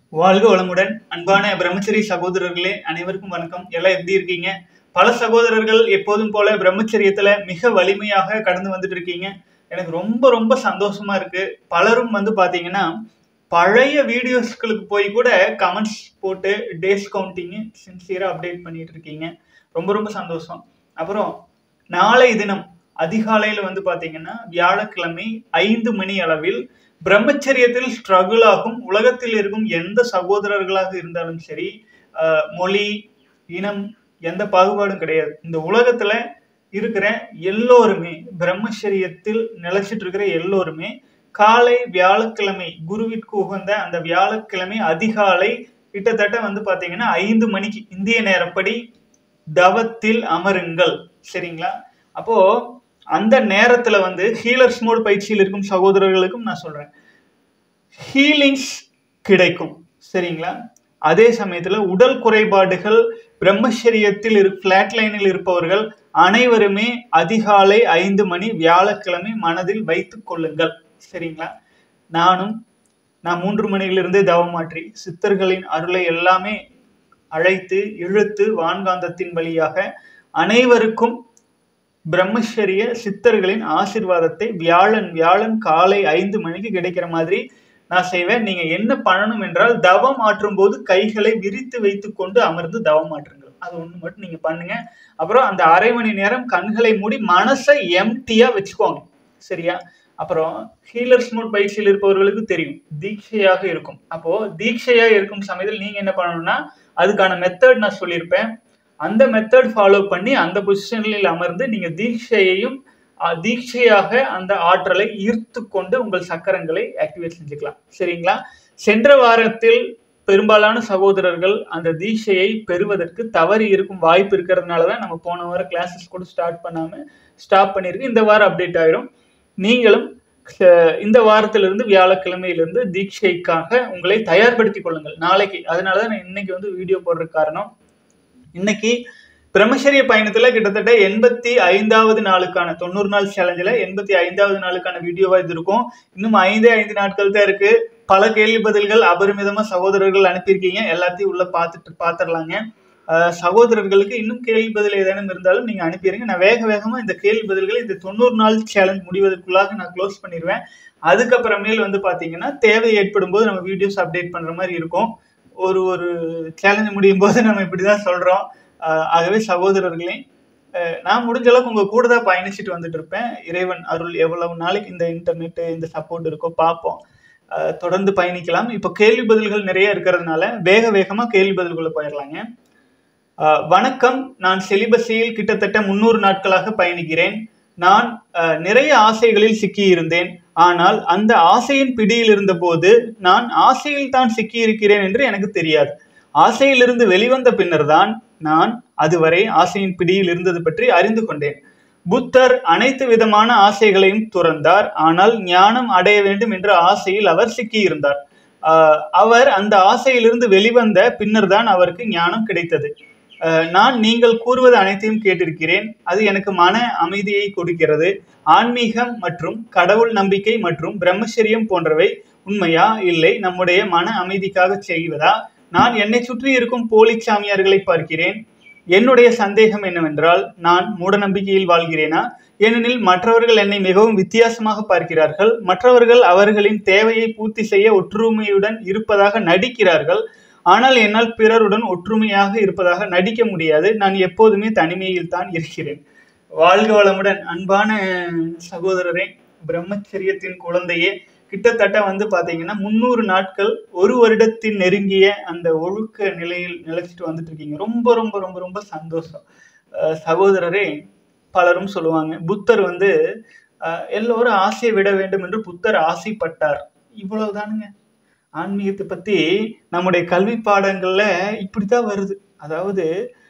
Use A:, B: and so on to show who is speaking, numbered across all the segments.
A: வாழ்க வளமுடன் அன்பான பிரம்மச்சரி சகோதரர்களே அனைவருக்கும் வணக்கம். எல்லாம் எப்படி இருக்கீங்க? பல சகோதரர்கள் எப்போதும் போல பிரம்மச்சரியத்துல மிக வலிமையாக கடந்து வந்துட்டு இருக்கீங்க. எனக்கு ரொம்ப ரொம்ப சந்தோஷமா இருக்கு. பலரும் பாத்தீங்கன்னா பழைய வீடியோஸ்களுக்கு போய் கூட கமெண்ட்ஸ் போட்டு டேஸ் கவுண்டிங் சின்சியரா அப்டேட் பண்ணிட்டு இருக்கீங்க. ரொம்ப ரொம்ப சந்தோஷம். அப்புறம் நாளை தினம் அதிகாலையில பாத்தீங்கன்னா வியாழக்கிழமை 5 மணி அளவில் பிரம்மச்சரியத்தில் ஸ்ட்ரகிள் ஆகும் உலகத்தில் இருக்கும் எந்த சகோதரர்களாக இருந்தாலும் சரி, மொழி இனம் எந்த பாகுபாடும் கிடையாது. இந்த உலகத்துல இருக்கிற எல்லோருமே பிரம்மச்சரியத்தில் நிலைச்சிட்டு இருக்கிற எல்லோருமே காலை வியாழக்கிழமை குருவிற்கு உகந்த அந்த வியாழக்கிழமை அதிகாலை கிட்டத்தட்ட பாத்தீங்கன்னா 5 மணிக்கு இந்திய நேரப்படி தவத்தில் அமருங்கள். சரிங்களா? அப்போ அந்த நேரத்துல ஹீலர்ஸ் மோட் பயிற்சியில் இருக்கும் சகோதரர்களுக்கும் நான் சொல்றேன், ஹீலிங்ஸ் கிடைக்கும். சரிங்களா? அதே சமயத்துல உடல் குறைபாடுகள் பிரம்மச்சரியத்தில் பிளாட் லைனில் இருப்பவர்கள் அனைவருமே அதிகாலை 5 மணி வியாழக்கிழமை மனதில் வைத்துக் கொள்ளுங்கள். சரிங்களா? நான் 3 மணியிலிருந்தே தவமாற்றி சித்தர்களின் அருளை எல்லாமே அழைத்து இழுத்து வான்காந்தத்தின் வழியாக அனைவருக்கும் பிரம்மச்சரிய சித்தர்களின் ஆசீர்வாதத்தை வியாழன் காலை 5 மணிக்கு கிடைக்கிற மாதிரி நான் செய்வேன். நீங்க என்ன பண்ணணும் என்றால், தவம் ஆற்றும் போது கைகளை விரித்து வைத்துக் கொண்டு அமர்ந்து தவம் ஆற்றுங்கள். அது ஒண்ணு மட்டும் நீங்க பண்ணுங்க. அப்புறம் அந்த அரை மணி நேரம் கண்களை மூடி மனசை எம்டியா வச்சுக்கோங்க. சரியா? அப்புறம் ஹீலர்ஸ் மோட் பயிற்சியில் இருப்பவர்களுக்கு தெரியும், தீட்சையாக இருக்கும். அப்போ தீட்சையாக இருக்கும் சமயத்தில் நீங்க என்ன பண்ணணும்னா, அதுக்கான மெத்தட் நான் சொல்லியிருப்பேன். அந்த மெத்தட் ஃபாலோ பண்ணி அந்த பொசிஷனில் அமர்ந்து நீங்க தீட்சையாக அந்த ஆற்றலை ஈர்த்து கொண்டு உங்கள் சக்கரங்களை ஆக்டிவேட் செஞ்சுக்கலாம். சரிங்களா? சென்ற வாரத்தில் பெரும்பாலான சகோதரர்கள் அந்த தீட்சையை பெறுவதற்கு தவறி இருக்கும் வாய்ப்பு இருக்கிறதுனாலதான் நம்ம போன வாரம் கிளாஸஸ் கூட ஸ்டாப் பண்ணிருக்கு. இந்த வாரம் அப்டேட் ஆயிரும். நீங்களும் இந்த வாரத்திலிருந்து வியாழக்கிழமையிலிருந்து தீட்சைக்காக உங்களை தயார்படுத்திக் கொள்ளுங்கள் நாளைக்கு. அதனாலதான் நான் இன்னைக்கு வீடியோ போடுற காரணம். இன்னைக்கு பிரம்மச்சரிய பயணத்துல கிட்டத்தட்ட 85வது நாளுக்கான 90 நாள் சேலஞ்சில் 85வது நாளுக்கான வீடியோவா இது இருக்கும். இன்னும் 5 நாட்கள் தான் இருக்கு. பல கேள்வி பதில்கள் அபரிமிதமா சகோதரர்கள் அனுப்பியிருக்கீங்க. எல்லாத்தையும் உள்ள பாத்துடலாங்க. சகோதரர்களுக்கு இன்னும் கேள்வி பதில் ஏதேனும் இருந்தாலும் நீங்க அனுப்பிடுங்க. நான் வேகமா இந்த கேள்வி பதில்களை இந்த 90 நாள் சேலஞ்ச் முடிவதற்குள்ளாக நான் க்ளோஸ் பண்ணிடுவேன். அதுக்கப்புறமேல் பாத்தீங்கன்னா தேவை ஏற்படும் போது நம்ம வீடியோஸ் அப்டேட் பண்ற மாதிரி இருக்கும். ஒரு சேலஞ்ச் முடியும் போது நம்ம இப்படிதான் சொல்றோம். ஆகவே சகோதரர்களே, நான் முடிஞ்ச அளவுக்கு உங்க கூட தான் பயணிச்சுட்டு வந்துட்டு இருப்பேன். இறைவன் அருள் எவ்வளவு நாளைக்கு இந்த இன்டர்நெட் இந்த சப்போர்ட் இருக்கோ பார்ப்போம். தொடர்ந்து பயணிக்கலாம். இப்போ கேள்வி பதில்கள் நிறைய இருக்கிறதுனால வேகமா கேள்வி பதில்குள்ள போயிடலாங்க. வணக்கம், நான் செலிபஸியில் கிட்டத்தட்ட 300 நாட்களாக பயணிக்கிறேன். நான் நிறைய ஆசைகளில் சிக்கி இருந்தேன். ஆனால் அந்த ஆசையின் பிடியில் இருந்த போது நான் ஆசையில் தான் சிக்கி இருக்கிறேன் என்று எனக்கு தெரியாது. ஆசையிலிருந்து வெளிவந்த பின்னர் தான் நான் அதுவரை ஆசையின் பிடியில் இருந்தது பற்றி அறிந்து கொண்டேன். புத்தர் அனைத்து விதமான ஆசைகளையும் துறந்தார். ஆனால் ஞானம் அடைய வேண்டும் என்ற ஆசையில் அவர் சிக்கியிருந்தார். அவர் அந்த ஆசையிலிருந்து வெளிவந்த பின்னர் தான் அவருக்கு ஞானம் கிடைத்தது. நான் நீங்கள் கூறுவது அனைத்தையும் கேட்டிருக்கிறேன். அது எனக்கு மன அமைதியை கொடுக்கிறது. ஆன்மீகம் மற்றும் கடவுள் நம்பிக்கை மற்றும் பிரம்மச்சரியம் போன்றவை உண்மையா, இல்லை நம்முடைய மன அமைதிக்காக செய்வதா? நான் என்னை சுற்றி இருக்கும் போலி சாமியார்களை பார்க்கிறேன். என்னுடைய சந்தேகம் என்னவென்றால், நான் மூட நம்பிக்கையில் வாழ்கிறேனா? ஏனெனில் மற்றவர்கள் என்னை மிகவும் வித்தியாசமாக பார்க்கிறார்கள். மற்றவர்கள் அவர்களின் தேவையை பூர்த்தி செய்ய ஒற்றுமையுடன் இருப்பதாக நடிக்கிறார்கள். ஆனால் என்னால் பிறருடன் ஒற்றுமையாக இருப்பதாக நடிக்க முடியாது. நான் எப்போதுமே தனிமையில் தான் இருக்கிறேன். வாழ்க வளமுடன் அன்பான சகோதரரே, பிரம்மச்சரியத்தின் குழந்தையே. கிட்டத்தட்ட பாத்தீங்கன்னா 300 நாட்கள், ஒரு வருடத்தின் நெருங்கிய அந்த ஒழுக்க நிலையில் நிலைச்சிட்டு வந்துட்டு இருக்கீங்க. ரொம்ப ரொம்ப ரொம்ப ரொம்ப சந்தோஷம் சகோதரரே. பலரும் சொல்லுவாங்க, புத்தர் எல்லோரும் ஆசையை விட வேண்டும் என்று புத்தர் ஆசைப்பட்டார். இவ்வளவுதானுங்க. ஆன்மீகத்தை பத்தி நம்முடைய கல்வி பாடங்கள்ல இப்படித்தான் வருது. அதாவது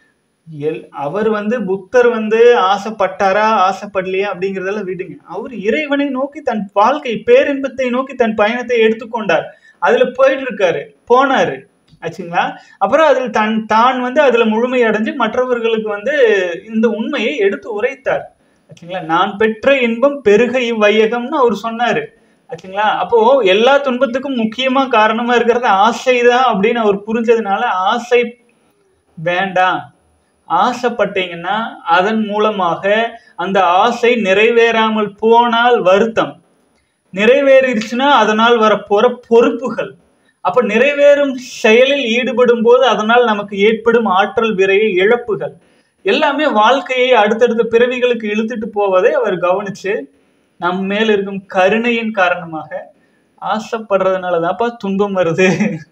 A: அவர் புத்தர் ஆசைப்பட்டாரா ஆசைப்படலையா அப்படிங்கிறதெல்லாம் விடுங்க. அவர் இறைவனை நோக்கி தன் வாழ்க்கை பேரின்பத்தை நோக்கி தன் பயணத்தை எடுத்துக்கொண்டார். அதுல போயிட்டு போனாரு ஆச்சுங்களா. அப்புறம் அதில் தான் அதுல முழுமை அடைஞ்சு மற்றவர்களுக்கு இந்த உண்மையை எடுத்து உரைத்தார் ஆச்சுங்களா. நான் பெற்ற இன்பம் பெருக இவ்வையகம்னு அவர் சொன்னாரு. ஆச்சுங்களா? அப்போ எல்லா துன்பத்துக்கும் முக்கியமா காரணமா இருக்கிறது ஆசைதான் அப்படின்னு அவர் புரிஞ்சதுனால ஆசை வேண்டாம். ஆசைப்பட்டீங்கன்னா அதன் மூலமாக அந்த ஆசை நிறைவேறாமல் போனால் வருத்தம், நிறைவேறிடுச்சுன்னா அதனால் வரப்போற பொறுப்புகள், அப்ப நிறைவேறும் செயலில் ஈடுபடும் போது அதனால் நமக்கு ஏற்படும் ஆற்றல் விரைய இழப்புகள் எல்லாமே வாழ்க்கையை அடுத்தடுத்த பிறவிகளுக்கு இழுத்துட்டு போவதை அவர் கவனிச்சு நம் மேல் இருக்கும் கருணையின் காரணமாக ஆசைப்படுறதுனாலதான்ப்பா துன்பம் வருது.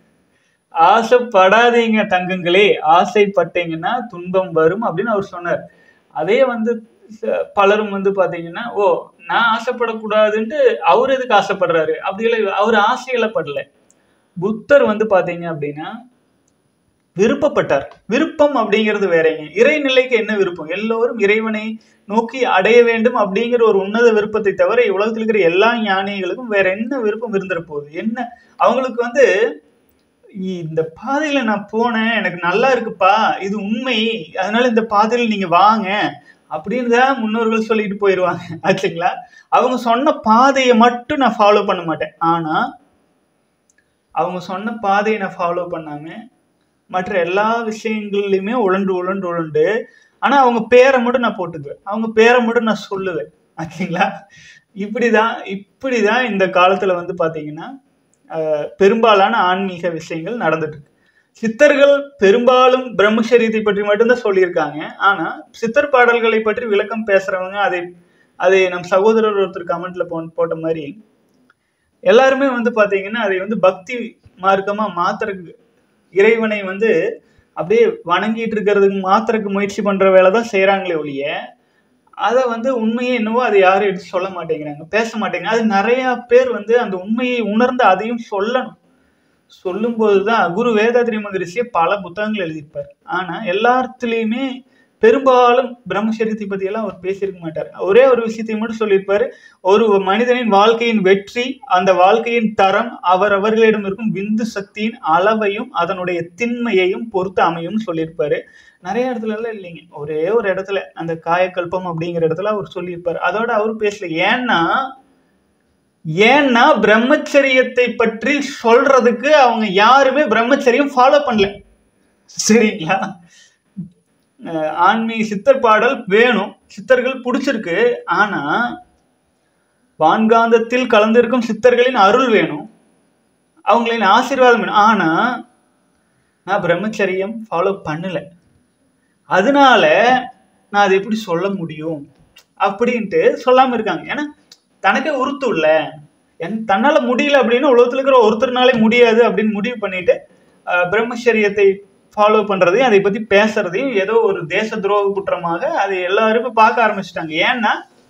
A: ஆசைப்படாதீங்க தங்கங்களே, ஆசைப்பட்டீங்கன்னா துன்பம் வரும் அப்படின்னு அவர் சொன்னார். அதே வந்து பலரும் வந்து பாத்தீங்கன்னா, ஓ நான் ஆசைப்படக்கூடாதுன்ட்டு அவர் எதுக்கு ஆசைப்படுறாரு அப்படி இல்லை, அவர் ஆசையில படல. புத்தர் வந்து பாத்தீங்க அப்படின்னா விருப்பப்பட்டார். விருப்பம் அப்படிங்கிறது வேறங்க. இறைநிலைக்கு என்ன விருப்பம்? எல்லோரும் இறைவனை நோக்கி அடைய வேண்டும் அப்படிங்கிற ஒரு உன்னத விருப்பத்தை தவிர உலகத்தில் இருக்கிற எல்லா ஞானிகளுக்கும் வேற என்ன விருப்பம் இருந்துற போகுது? என்ன அவங்களுக்கு வந்து இந்த பாதையில நான் போனேன், எனக்கு நல்லா இருக்குப்பா, இது உண்மை, அதனால இந்த பாதையில நீங்க வாங்க அப்படின்னு தான் முன்னோர்கள் சொல்லிட்டு போயிடுவாங்க ஆச்சுங்களா? அவங்க சொன்ன பாதையை மட்டும் நான் ஃபாலோ பண்ண மாட்டேன். ஆனா அவங்க சொன்ன பாதையை நான் ஃபாலோ பண்ணாம மற்ற எல்லா விஷயங்கள்லையுமே உழண்டு ஆனா அவங்க பேரை மட்டும் நான் போட்டுக்குவேன், அவங்க பேரை மட்டும் நான் சொல்லுவேன் ஆச்சுங்களா? இப்படிதான் இந்த காலத்துல வந்து பாத்தீங்கன்னா பெரும்பாலான ஆன்மீக விஷயங்கள் நடந்துட்டு இருக்கு. சித்தர்கள் பெரும்பாலும் பிரம்மச்சரியத்தை பற்றி மட்டும்தான் சொல்லியிருக்காங்க. ஆனா சித்தர் பாடல்களை பற்றி விளக்கம் பேசுறவங்க அதை நம் சகோதரர் ஒருத்தர் கமெண்ட்ல போட்ட மாதிரி எல்லாருமே வந்து பாத்தீங்கன்னா அதை வந்து பக்தி மார்க்கமா மாத்துறதுக்கு, இறைவனை வந்து அப்படியே வணங்கிட்டு இருக்கிறதுக்கு மாத்திரக்கு முயற்சி பண்ற வேலைதான் செய்யறாங்களே ஒழிய அதை வந்து உண்மையே என்னவோ அதை யாரும் எடுத்து சொல்ல மாட்டேங்கிறாங்க, பேச மாட்டேங்கிறாங்க. அது நிறைய பேர் வந்து அந்த உண்மையை உணர்ந்து அதையும் சொல்லணும். சொல்லும் போதுதான் குரு வேதாத்ரி மகரிஷியே பல புத்தகங்கள் எழுதியிருப்பார். ஆனா எல்லாத்துலயுமே பெரும்பாலும் பிரம்மச்சரியத்தை பத்தி எல்லாம் அவர் பேசியிருக்க மாட்டார். ஒரே ஒரு விஷயத்தை மட்டும் சொல்லியிருப்பாரு, ஒரு மனிதனின் வாழ்க்கையின் வெற்றி, அந்த வாழ்க்கையின் தரம் அவர்களிடம் இருக்கும் விந்து சக்தியின் அளவையும் அதனுடைய திண்மையையும் பொறுத்து அமையும் சொல்லியிருப்பாரு. நிறைய இடத்துல எல்லாம் இல்லைங்க, ஒரே ஒரு இடத்துல அந்த காயக்கல்பம் அப்படிங்கிற இடத்துல அவர் சொல்லியிருப்பாரு. அதோட அவர் பேசல. ஏன்னா பிரம்மச்சரியத்தை பற்றி சொல்றதுக்கு அவங்க யாருமே பிரம்மச்சரியம் ஃபாலோ பண்ணல. சரிங்களா? ஆன்மீக சித்தர் பாடல் வேணும், சித்தர்கள் பிடிச்சிருக்கு. ஆனா வான்காந்தத்தில் கலந்திருக்கும் சித்தர்களின் அருள் வேணும், அவங்களின் ஆசீர்வாதம் வேணும். ஆனா நான் பிரம்மச்சரியம் ஃபாலோ பண்ணல, அதனால நான் அதை எப்படி சொல்ல முடியும் அப்படின்ட்டு சொல்லாம இருக்காங்க. ஏன்னா தனக்கே உறுத்து இல்ல, தன்னால முடியல அப்படின்னு உலகத்துல இருக்கிற ஒருத்தர்னாலே முடியாது அப்படின்னு முடிவு பண்ணிட்டு பிரம்மச்சரியத்தை ஃபாலோ பண்றதையும் அதை பத்தி பேசுறதையும் ஏதோ ஒரு தேச துரோக குற்றமாக அதை எல்லாருமே பார்க்க ஆரம்பிச்சுட்டாங்க. ஏன்னா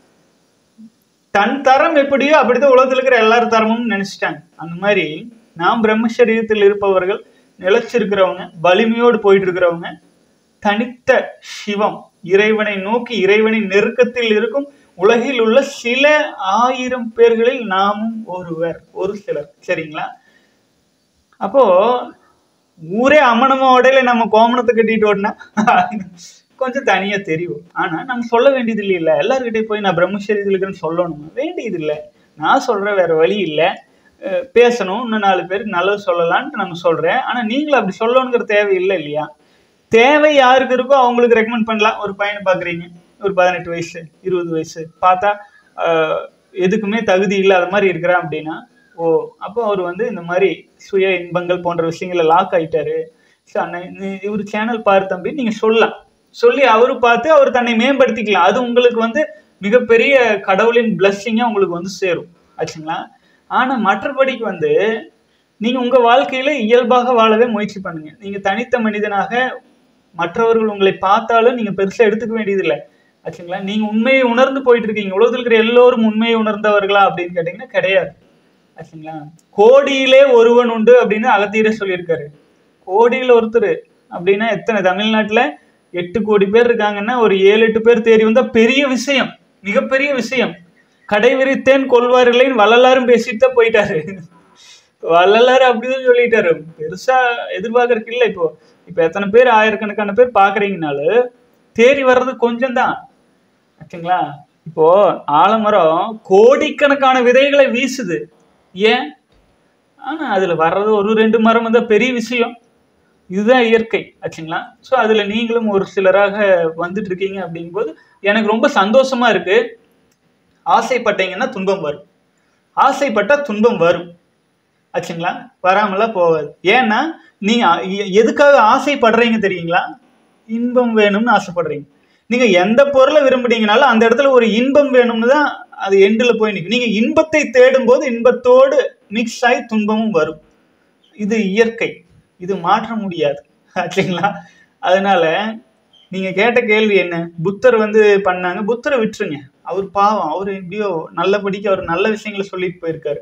A: தன் தரம் எப்படியோ அப்படித்தான் உலகத்தில் இருக்கிற எல்லாரும் தரமும் நினைச்சிட்டாங்க. அந்த மாதிரி நாம் பிரம்மச்சரியத்தில் இருப்பவர்கள், நிலைச்சிருக்கிறவங்க, வலிமையோடு போயிட்டு இருக்கிறவங்க, தனித்த சிவம் இறைவனை நோக்கி இறைவனின் நெருக்கத்தில் இருக்கும் உலகில் உள்ள சில 1000 பேர்களில் நாமும் ஒரு சிலர். சரிங்களா? அப்போ ஊரே அமனமா உடையில நம்ம கோமணத்தை கட்டிட்டு ஓடினா கொஞ்சம் தனியா தெரியும். ஆனா நம்ம சொல்ல வேண்டியது இல்ல, எல்லாருக்கிட்டையும் போய் நான் பிரம்மச்சரியத்தில் இருக்கிறேன்னு சொல்லணுமா? வேண்டியது இல்லை. நான் சொல்றேன், வேற வழி இல்லை, பேசணும், இன்னும் 4 பேருக்கு நல்லது சொல்லலான்ட்டு நம்ம சொல்றேன். ஆனா நீங்களும் அப்படி சொல்லணுங்கிற தேவை இல்லை இல்லையா? தேவை யாருக்கு இருக்கோ அவங்களுக்கு ரெக்கமெண்ட் பண்ணலாம். ஒரு பையனை பாக்குறீங்க, ஒரு 18 வயசு 20 வயசு, பார்த்தா எதுக்குமே தகுதி இல்லாத மாதிரி இருக்கிறான் அப்படின்னா, ஓ அப்போ அவர் வந்து இந்த மாதிரி சுய இன்பங்கள் போன்ற விஷயங்களை லாக் ஆயிட்டாரு, இவர் சேனல் பாரு தம்பி நீங்க சொல்லலாம். சொல்லி அவரு பார்த்து அவர் தன்னை மேம்படுத்திக்கலாம். அது உங்களுக்கு வந்து மிகப்பெரிய கடவுளின் பிளஸ்ஸிங்கா உங்களுக்கு வந்து சேரும் ஆச்சுங்களா? ஆனா மற்றபடிக்கு வந்து நீங்க உங்க வாழ்க்கையில இயல்பாக வாழவே முயற்சி பண்ணுங்க. நீங்க தனித்த மனிதனாக மற்றவர்கள் உங்களை பார்த்தாலும் நீங்க பெருசா எடுத்துக்க வேண்டியது இல்லை ஆச்சுங்களா? நீங்க உண்மையை உணர்ந்து போயிட்டு இருக்கீங்க. உலகத்தில் இருக்கிற எல்லோரும் உண்மையை உணர்ந்தவர்களா அப்படின்னு கேட்டீங்கன்னா கிடையாது ஆச்சுங்களா? கோடியிலே ஒருவன் உண்டு அப்படின்னு அகத்தியரே சொல்லியிருக்காரு. கோடியில் ஒருத்தர் அப்படின்னா எத்தனை? தமிழ்நாட்டுல 8 கோடி பேர் இருக்காங்கன்னா ஒரு 7-8 பேர் தேறி வந்தா பெரிய விஷயம், மிகப்பெரிய விஷயம். கடை விரித்தேன் கொள்வார்களைன்னு வள்ளலாரும் பேசிட்டு தான் போயிட்டாரு. வள்ளலாரு அப்படிதான் சொல்லிட்டாரு, பெருசா எதிர்பார்க்கறதுக்கு இல்லை. இப்போ எத்தனை பேர், ஆயிரக்கணக்கான பேர் பாக்குறீங்கனாலும் தேறி வர்றது கொஞ்சம் தான் ஆச்சுங்களா? இப்போ ஆலமரம் கோடிக்கணக்கான விதைகளை வீசுது, ஏன்? ஆனா அதுல வர்றது ஒரு 2 மரம் வந்து பெரிய விஷயம். இதுதான் இயற்கை ஆச்சுங்களா. ஸோ அதுல நீங்களும் ஒரு சிலராக வந்துட்டு இருக்கீங்க அப்படிங்கும்போது எனக்கு ரொம்ப சந்தோஷமா இருக்கு. ஆசைப்பட்டீங்கன்னா துன்பம் வரும், ஆசைப்பட்டா துன்பம் வரும் ஆச்சுங்களா, வராமலாம் போகாது. ஏன்னா நீங்க எதுக்காக ஆசைப்படுறீங்க தெரியுங்களா? இன்பம் வேணும்னு ஆசைப்படுறீங்க. நீங்க எந்த பொருளை விரும்புனீங்கனாலும் அந்த இடத்துல ஒரு இன்பம் வேணும்னு தான் அது எண்டில் போய் நிற்கும். நீங்க இன்பத்தை தேடும் போது இன்பத்தோடு மிக்ஸ் ஆகி துன்பமும் வரும். இது இயற்கை, இது மாற்ற முடியாது ஆச்சுங்களா. அதனால நீங்க கேட்ட கேள்வி என்ன, புத்தர் வந்து பண்ணாங்க, புத்தரை விட்டுருங்க, அவர் பாவம், அவர் எப்படியோ நல்லபடிக்கு அவர் நல்ல விஷயங்களை சொல்லிட்டு போயிருக்காரு.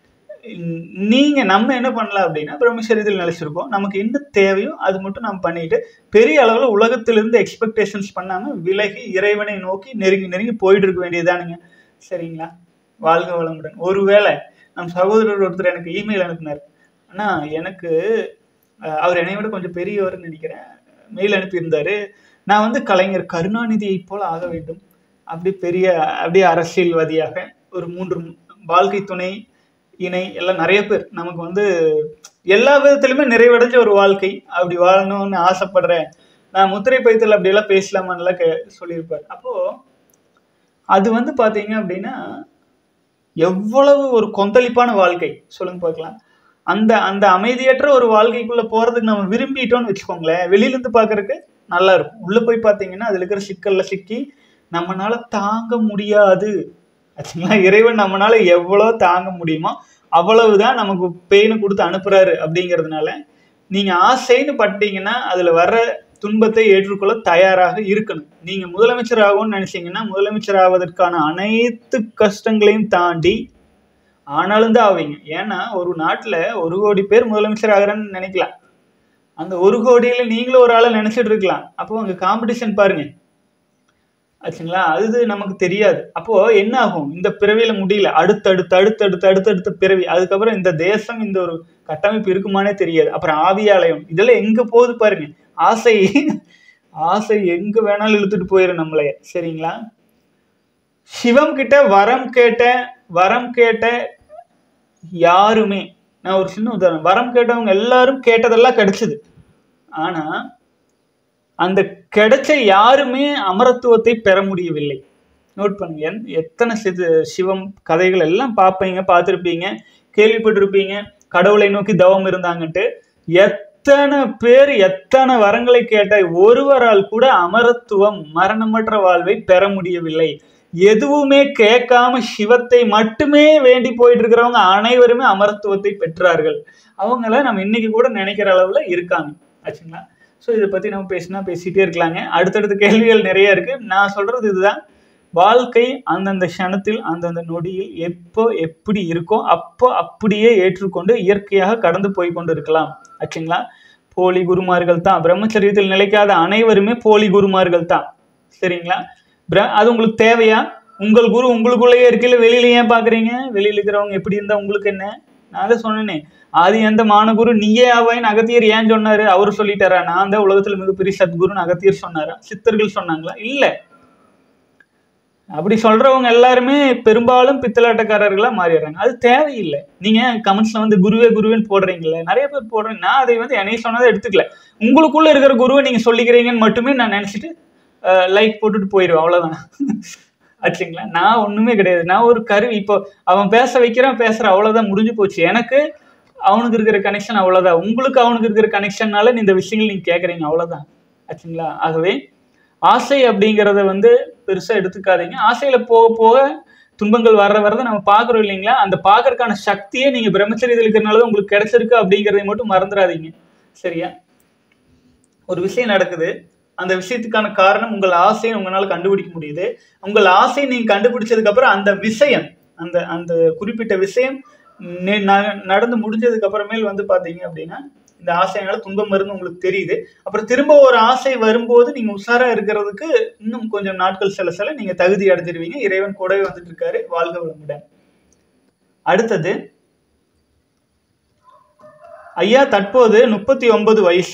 A: நீங்க நம்ம என்ன பண்ணலாம் அப்படின்னா பிரம்மச்சரியத்தில் நிலைச்சிருக்கோம், நமக்கு என்ன தேவையோ அது மட்டும் நம்ம பண்ணிட்டு பெரிய அளவுல உலகத்திலிருந்து எக்ஸ்பெக்டேஷன்ஸ் பண்ணாம விலகி இறைவனை நோக்கி நெருங்கி நெருங்கி போயிட்டு இருக்க வேண்டியதுதானுங்க. சரிங்களா, வாழ்க வளமுடன். ஒருவேளை நம் சகோதரர் ஒருத்தர் எனக்கு இமெயில் அனுப்பினார். ஆனா எனக்கு அவர் என்னை விட கொஞ்சம் பெரியவர்னு நினைக்கிறேன், மெயில் அனுப்பியிருந்தாரு. நான் வந்து கலைஞர் கருணாநிதியை போல ஆக வேண்டும், அப்படி பெரிய அப்படியே அரசியல்வாதியாக ஒரு 3 வாழ்க்கை துணை இணை எல்லாம் நிறைய பேர், நமக்கு வந்து எல்லா விதத்திலுமே நிறைவடைஞ்ச ஒரு வாழ்க்கை, அப்படி வாழணும்னு ஆசைப்படுறேன், நான் முத்திரை பைத்தல் அப்படியெல்லாம் பேசலாமான்லாம் சொல்லியிருப்பார். அப்போ அது வந்து பாத்தீங்க அப்படின்னா எவ்வளவு ஒரு கொந்தளிப்பான வாழ்க்கை சொல்லுங்க பார்க்கலாம். அந்த அந்த அமைதியற்ற ஒரு வாழ்க்கைக்குள்ள போறதுக்கு நம்ம விரும்பிட்டோம்னு வச்சுக்கோங்களேன், வெளியில இருந்து பாக்குறதுக்கு நல்லா இருக்கும், உள்ள போய் பாத்தீங்கன்னா அதுல இருக்கிற சிக்கல்ல சிக்கி நம்மளால தாங்க முடியாது ஆச்சுங்களா. இறைவன் நம்மளால எவ்வளவு தாங்க முடியுமோ அவ்வளவுதான் நமக்கு பெயினை கொடுத்து அனுப்புறாரு. அப்படிங்கிறதுனால நீங்க ஆசைன்னு பட்டீங்கன்னா அதுல வர்ற துன்பத்தை ஏற்றுக்கொள்ள தயாராக இருக்கணும். நீங்க முதலமைச்சர் ஆகும்னு நினைச்சீங்கன்னா முதலமைச்சர் ஆவதற்கான அனைத்து கஷ்டங்களையும் தாண்டி ஆனாலும் தான் ஆவீங்க. ஏன்னா ஒரு நாட்டுல 1 கோடி பேர் முதலமைச்சர் ஆகிறேன்னு நினைக்கலாம், அந்த 1 கோடியில நீங்களும் ஒரு ஆளை நினைச்சிட்டு இருக்கலாம். அப்போ அங்க காம்படிஷன் பாருங்க ஆச்சுங்களா, அது நமக்கு தெரியாது. அப்போ என்ன ஆகும், இந்த பிறவியில முடியல, அடுத்தடுத்த பிறவி, அதுக்கப்புறம் இந்த தேசம் இந்த ஒரு கட்டமைப்பு இருக்குமானே தெரியாது. அப்புறம் ஆவியாலயம், இதெல்லாம் எங்க போகுது பாருங்க. ஆசை ஆசை எங்க வேணாலும் இழுத்துட்டு போயிடும் நம்மளைய. சரிங்களா, சிவம் கிட்ட வரம் கேட்ட யாருமே, நான் ஒரு சின்ன உதாரணம், வரம் கேட்டவங்க எல்லாரும் கேட்டதெல்லாம் கிடைச்சது. ஆனா அந்த கிடைச்ச யாருமே அமரத்துவத்தை பெற முடியவில்லை. நோட் பண்ணுங்க, எத்தனை சிவம் கதைகள் எல்லாம் பார்த்துருப்பீங்க, கேள்விப்பட்டிருப்பீங்க, கடவுளை நோக்கி தவம் இருந்தாங்கன்ட்டு. எத்தனை பேர் எத்தனை வரங்களை கேட்ட ஒருவரால் கூட அமரத்துவம் மரணமற்ற வாழ்வை பெற முடியவில்லை. எதுவுமே கேட்காம சிவத்தை மட்டுமே வேண்டி போயிட்டு இருக்கிறவங்க அனைவருமே அமரத்துவத்தை பெற்றார்கள். அவங்கள நம்ம இன்னைக்கு கூட நினைக்கிற அளவுல இருக்காங்க ஆச்சுங்களா. ஸோ இதை பற்றி நம்ம பேசிட்டே இருக்கலாங்க. அடுத்தடுத்த கேள்விகள் நிறைய இருக்கு. நான் சொல்றது இதுதான், வாழ்க்கை அந்தந்த க்ஷணத்தில் அந்தந்த நொடியில் எப்போ எப்படி இருக்கோ அப்போ அப்படியே ஏற்றுக்கொண்டு இயற்கையாக கடந்து போய் கொண்டு இருக்கலாம் ஆச்சுங்களா. போலி குருமார்கள் தான், பிரம்மச்சரியத்தில் நிலைக்காத அனைவருமே போலி குருமார்கள் தான். சரிங்களா, அது உங்களுக்கு தேவையா? உங்கள் குரு உங்களுக்குள்ளேயே இருக்கல, வெளியில ஏன் பாக்குறீங்க? வெளியில இருக்கிறவங்க எப்படி இருந்தா உங்களுக்கு என்ன? நான் தான் சொன்னேனே, ஆதி எந்த மானகுரு நீயே ஆவாயின்னு அகத்தியர் ஏன் சொன்னாரு? அவரு சொல்லிட்டாரா நான் தான் உலகத்துல மிகப்பெரிய சத்குருன்னு அகத்தியர் சொன்னாரா? சித்தர்கள் சொன்னாங்களா? இல்ல. அப்படி சொல்றவங்க எல்லாருமே பெரும்பாலும் பித்தலாட்டக்காரர்களா மாறிடுறாங்க. அது தேவையில்லை. நீங்க கமெண்ட்ஸ்ல வந்து குருவே குருவேன்னு போடுறீங்கல்ல, நிறைய பேர் போடுறீங்க. நான் அதை வந்து என்னைய சொன்னதை எடுத்துக்கல, உங்களுக்குள்ள இருக்கிற குருவை நீங்க சொல்லிக்கிறீங்கன்னு மட்டுமே நான் நினைச்சிட்டு லைக் போட்டுட்டு போயிடுவேன், அவ்வளவுதான் ஆச்சுங்களா. நான் ஒண்ணுமே கிடையாது, நான் ஒரு கருவி. இப்போ அவன் பேச வைக்கிறான், பேசுறான், அவ்வளவுதான், முடிஞ்சு போச்சு. எனக்கு அவனுக்கு இருக்கிற கனெக்ஷன் அவ்வளவுதான், உங்களுக்கு அவனுக்கு இருக்கிற கனெக்ஷன்னால இந்த விஷயங்கள் நீங்க கேட்கறீங்க, அவ்வளவுதான் ஆச்சுங்களா. ஆகவே ஆசை அப்படிங்கிறத வந்து பெருசா எடுத்துக்காதீங்க. ஆசையில போக போக துன்பங்கள் வரத நம்ம பாக்குறோம் இல்லைங்களா. அந்த பாக்குறதுக்கான சக்தியே நீங்க பிரம்மச்சரியத்தில் இருக்கிறதுனாலதான் உங்களுக்கு கிடைச்சிருக்கு அப்படிங்கிறதை மட்டும் மறந்துடாதீங்க. சரியா, ஒரு விஷயம் நடக்குது, அந்த விஷயத்துக்கான காரணம் உங்கள் ஆசையை உங்களால கண்டுபிடிக்க முடியுது. உங்கள் ஆசையை நீங்க கண்டுபிடிச்சதுக்கு அப்புறம் அந்த விஷயம், அந்த அந்த குறிப்பிட்ட விஷயம் நடந்து முடிஞ்சதுக்கு அப்புறமேல் வந்து பாத்தீங்க அப்படின்னா இந்த ஆசையினால துன்பம் வரும்னு உங்களுக்கு தெரியுது. அப்புறம் திரும்ப ஒரு ஆசை வரும்போது நீங்க உஷாரா இருக்கிறதுக்கு இன்னும் கொஞ்சம் நாட்கள் செல்ல நீங்க தகுதி அடைஞ்சிருவீங்க. இறைவன் கூடவே வந்துட்டு இருக்காரு. வாழ்க வளமுடன். அடுத்தது, ஐயா தற்போது 39 வயசு,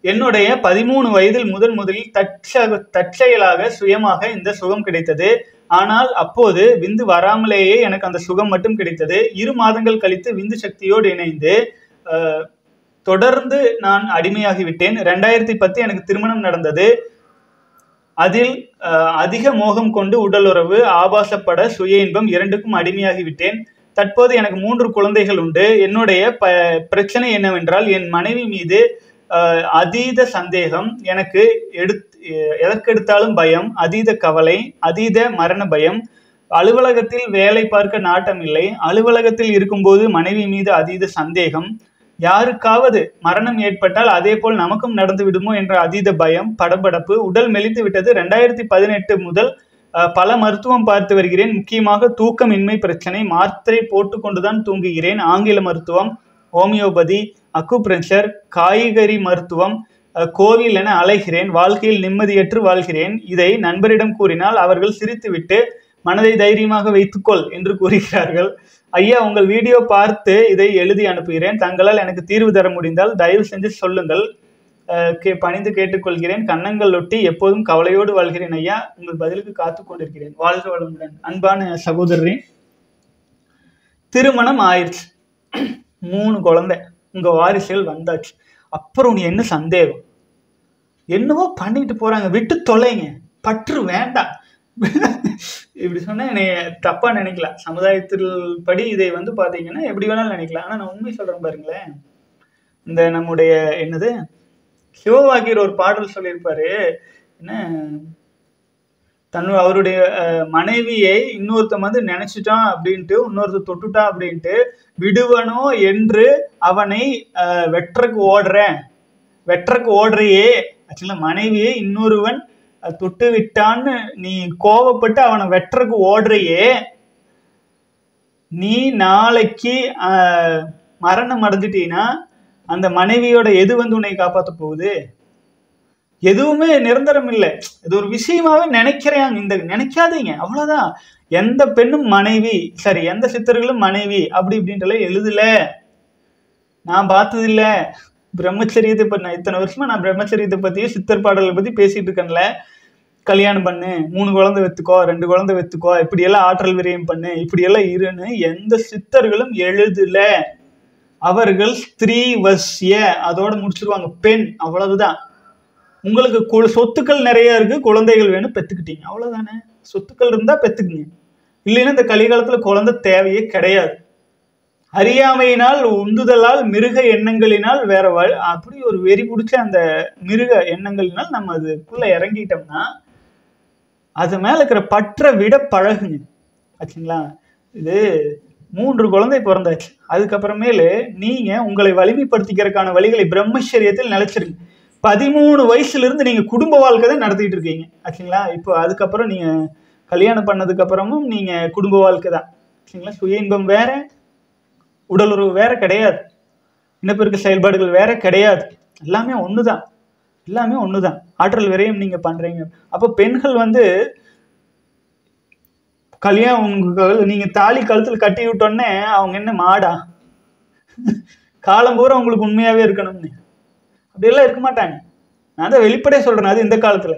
A: என்னுடைய 13 வயதில் முதலில் தற்செயலாக சுயமாக இந்த சுகம் கிடைத்தது. ஆனால் அப்போது விந்து வராமலேயே எனக்கு அந்த சுகம் மட்டும் கிடைத்தது. 2 மாதங்கள் கழித்து விந்து சக்தியோடு இணைந்து தொடர்ந்து நான் அடிமையாகிவிட்டேன். 2010 எனக்கு திருமணம் நடந்தது. அதில் அதிக மோகம் கொண்டு உடலுறவு, ஆபாசப்பட, சுய இன்பம் இரண்டுக்கும் அடிமையாகிவிட்டேன். தற்போது எனக்கு 3 குழந்தைகள் உண்டு. என்னுடைய பிரச்சனை என்னவென்றால் என் மனைவி மீது அதீத சந்தேகம், எனக்கு எதற்கெடுத்தாலும் பயம், அதீத கவலை, அதீத மரண பயம். அலுவலகத்தில் வேலை பார்க்க நாட்டம் இல்லை. அலுவலகத்தில் இருக்கும்போது மனைவி மீது அதீத சந்தேகம். யாருக்காவது மரணம் ஏற்பட்டால் அதே போல் நமக்கும் நடந்து விடுமோ என்ற அதீத பயம், படபடப்பு. உடல் மெலிந்து விட்டது. 2018 முதல் பல மருத்துவம் பார்த்து வருகிறேன். முக்கியமாக தூக்கமின்மை பிரச்சனை. மாத்திரை போட்டு கொண்டுதான் தூங்குகிறேன். ஆங்கில மருத்துவம், ஹோமியோபதி, அக்குப்ரெஷர், காய்கறி மருத்துவம், கோவில் என அலைகிறேன். வாழ்க்கையில் நிம்மதியற்று வாழ்கிறேன். இதை நண்பரிடம் கூறினால் அவர்கள் சிரித்துவிட்டு மனதை தைரியமாக வைத்துக்கொள் என்று கூறுகிறார்கள். ஐயா, உங்கள் வீடியோ பார்த்து இதை எழுதி அனுப்புகிறேன். தங்களால் எனக்கு தீர்வு தர முடிந்தால் தயவு செஞ்சு சொல்லுங்கள். பணிந்து கேட்டுக்கொள்கிறேன். கன்னங்கள் ஒட்டி எப்போதும் கவலையோடு வாழ்கிறேன் ஐயா. உங்கள் பதிலுக்கு காத்து கொண்டிருக்கிறேன். வாழ்க வளமுடன். அன்பான சகோதரரே, திருமணம் ஆயிடுச்சு, 3 குழந்தை, உங்க வாரிசுகள் வந்தாச்சு. அப்புறம் நீ என்ன சந்தேகம்? என்னவோ பண்ணிட்டு போறாங்க, விட்டு தொலைங்க, பற்று வேண்டாம். இப்படி சொன்னா என்னை தப்பா நினைக்கலாம். சமுதாயத்தில் படி இதை பாத்தீங்கன்னா எப்படி வேணாலும் நினைக்கலாம். ஆனா நான் உண்மை சொல்றேன் பாருங்களேன். இந்த நம்முடைய என்னது சிவவாக்கியர் ஒரு பாடல் சொல்லியிருப்பாரு. என்ன, அவருடைய மனைவியை இன்னொருத்த நினைச்சிட்டான் அப்படின்ட்டு, இன்னொருத்த தொட்டுட்டான் அப்படின்ட்டு, விடுவனோ என்று அவனை வெற்றக்கு ஓடுறையே. ஆக்சுவலா மனைவியை இன்னொருவன் தொட்டு விட்டான்னு நீ கோவப்பட்டு அவனை வெற்றக்கு ஓடுறையே, நீ நாளைக்கு மரணம் அடைஞ்சிட்டீன்னா அந்த மனைவியோட எது உன்னை காப்பாற்ற போகுது? எதுவுமே நிரந்தரம் இல்லை. இது ஒரு விஷயமாவே நினைக்கிறேன். இந்த நினைக்காதீங்க, அவ்வளவுதான். எந்த பெண்ணும் மனைவி, சரி, எந்த சித்தர்களும் மனைவி அப்படி இப்படின்ட்டு எழுதல. நான் பார்த்தது இல்லை. பிரம்மச்சரியத்தை பத்தி நான் இத்தனை வருஷமா நான் பிரம்மச்சரியத்தை பத்தியும் சித்தர் பாடலை பத்தி பேசிட்டு இருக்கேன்ல. கல்யாணம் பண்ணு, 3 குழந்தை வெத்துக்கோ, 2 குழந்தை வெத்துக்கோ, இப்படியெல்லாம் ஆற்றல் விரயம் பண்ணு, இப்படியெல்லாம் இருன்னு எந்த சித்தர்களும் எழுதல. அவர்கள் ஸ்திரீவசிய அதோட முடிச்சிருவாங்க, பெண், அவ்வளவுதான். உங்களுக்கு சொத்துக்கள் நிறைய இருக்கு, குழந்தைகள் வேணும், பெத்துக்கிட்டீங்க, அவ்வளவுதானே. சொத்துக்கள் இருந்தா பெத்துக்குங்க, இல்லைன்னா இந்த கலிகாலத்துல குழந்தை தேவையே கிடையாது. அறியாமையினால், உந்துதலால், மிருக எண்ணங்களினால், வேற அப்படி ஒரு வெறி பிடிச்ச அந்த மிருக எண்ணங்களினால் நம்ம அதுக்குள்ள இறங்கிட்டோம்னா அது மேல இருக்கிற பற்ற விட பழகுங்க. ஆச்சுங்களா? இது 3 குழந்தை பிறந்தாச்சு. அதுக்கப்புறமேலு நீங்க உங்களை வலிமைப்படுத்திக்கிறதுக்கான வழிகளை பிரம்மச்சரியத்தில் நிலைச்சிருங்க. 13 வயசுல இருந்து நீங்க குடும்ப வாழ்க்கை தான் நடத்திட்டு இருக்கீங்க. ஆச்சுங்களா? இப்போ அதுக்கப்புறம் நீங்க கல்யாணம் பண்ணதுக்கு அப்புறமும் நீங்க குடும்ப வாழ்க்கை தான். ஆச்சுங்களா? சுய இன்பம் வேற, உடலுறவு வேற கிடையாது, இனப்பெருக்க செயல்பாடுகள் வேற கிடையாது. எல்லாமே ஒண்ணுதான், எல்லாமே ஒண்ணுதான். ஆற்றல் விரயம் நீங்க பண்றீங்க. அப்ப பெண்கள் கல்யாணம் நீங்க தாலி கழுத்துல கட்டி விட்டோன்னே அவங்க என்ன மாடா? காலம் பூரா உங்களுக்கு உண்மையாவே இருக்கணும்னு அப்படியெல்லாம் இருக்க மாட்டாங்க. நான் தான் வெளிப்படையா சொல்றேன். அது இந்த காலத்துல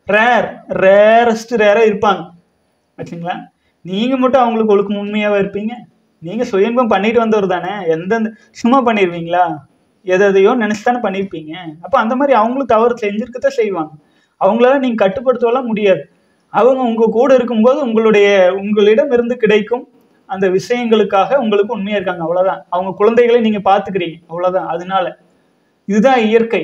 A: ரேரா இருப்பாங்க. ஆச்சுங்களா? நீங்க மட்டும் அவங்களுக்கு ஒழுக்கம் உண்மையாவே இருப்பீங்க? நீங்க சுயன்பம் பண்ணிட்டு வந்தவர் தானே. எந்தெந்த சும்மா பண்ணிருவீங்களா? எதையோ நினைச்சுதானே பண்ணிருப்பீங்க. அப்ப அந்த மாதிரி அவங்களும் தவறு செஞ்சிருக்கத்தான் செய்வாங்க. அவங்களால நீங்க கட்டுப்படுத்தலாம் முடியாது. அவங்க உங்க கூட இருக்கும்போது உங்களிடம் இருந்து கிடைக்கும் அந்த விஷயங்களுக்காக உங்களுக்கு உண்மையா இருக்காங்க, அவ்வளவுதான். அவங்க குழந்தைகளை நீங்க பாத்துக்கிறீங்க, அவ்வளவுதான். அதனால இதுதான் இயற்கை.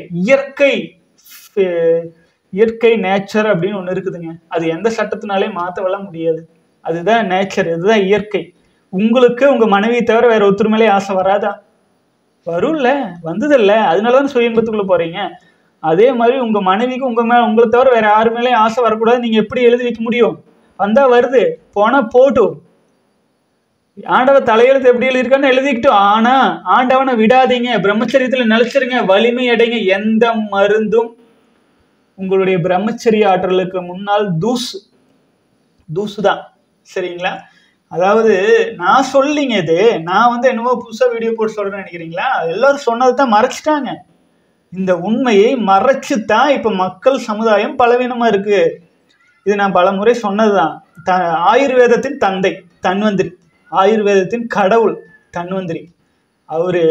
A: இயற்கை நேச்சர் அப்படின்னு ஒண்ணு இருக்குதுங்க. அது எந்த சட்டத்தினாலே மாத்தவெல்லாம் முடியாது. அதுதான் நேச்சர், இதுதான் இயற்கை. உங்களுக்கு உங்க மனைவியை தவிர வேற ஒருத்தர் மேலே ஆசை வராதா? வரும்ல, வந்ததில்ல. அதனாலதான் சுய இன்பத்துக்குள்ள போறீங்க. அதே மாதிரி உங்க மனைவிக்கு உங்களை தவிர வேற யாரு மேலே ஆசை வரக்கூடாது நீங்க எப்படி எழுதி வைக்க முடியும்? வந்தா வருது, போனா போட்டும். ஆண்டவ தலையெழுத்து எப்படி எழுதியிருக்கான்னு எழுதிக்கிட்டோம். ஆனா ஆண்டவனை விடாதீங்க, பிரம்மச்சரியத்துல நிலைச்சிருங்க, வலிமை அடைங்க. எந்த மருந்தும் உங்களுடைய பிரம்மச்சரிய ஆற்றலுக்கு முன்னால் தூசுதான். சரிங்களா? அதாவது நான் சொல்லிங்க, இது நான் என்னமோ புதுசா வீடியோ போட்டு சொல்றேன்னு நினைக்கிறீங்களா? எல்லாரும் சொன்னதுதான் மறைச்சிட்டாங்க. இந்த உண்மையை மறைச்சுதான் இப்ப மக்கள் சமுதாயம் பலவீனமா இருக்கு. இது நான் பல முறை சொன்னதுதான். ஆயுர்வேதத்தின் தந்தை தன்வந்திரி, ஆயுர்வேதத்தின் கடவுள் தன்வந்திரி, அவரு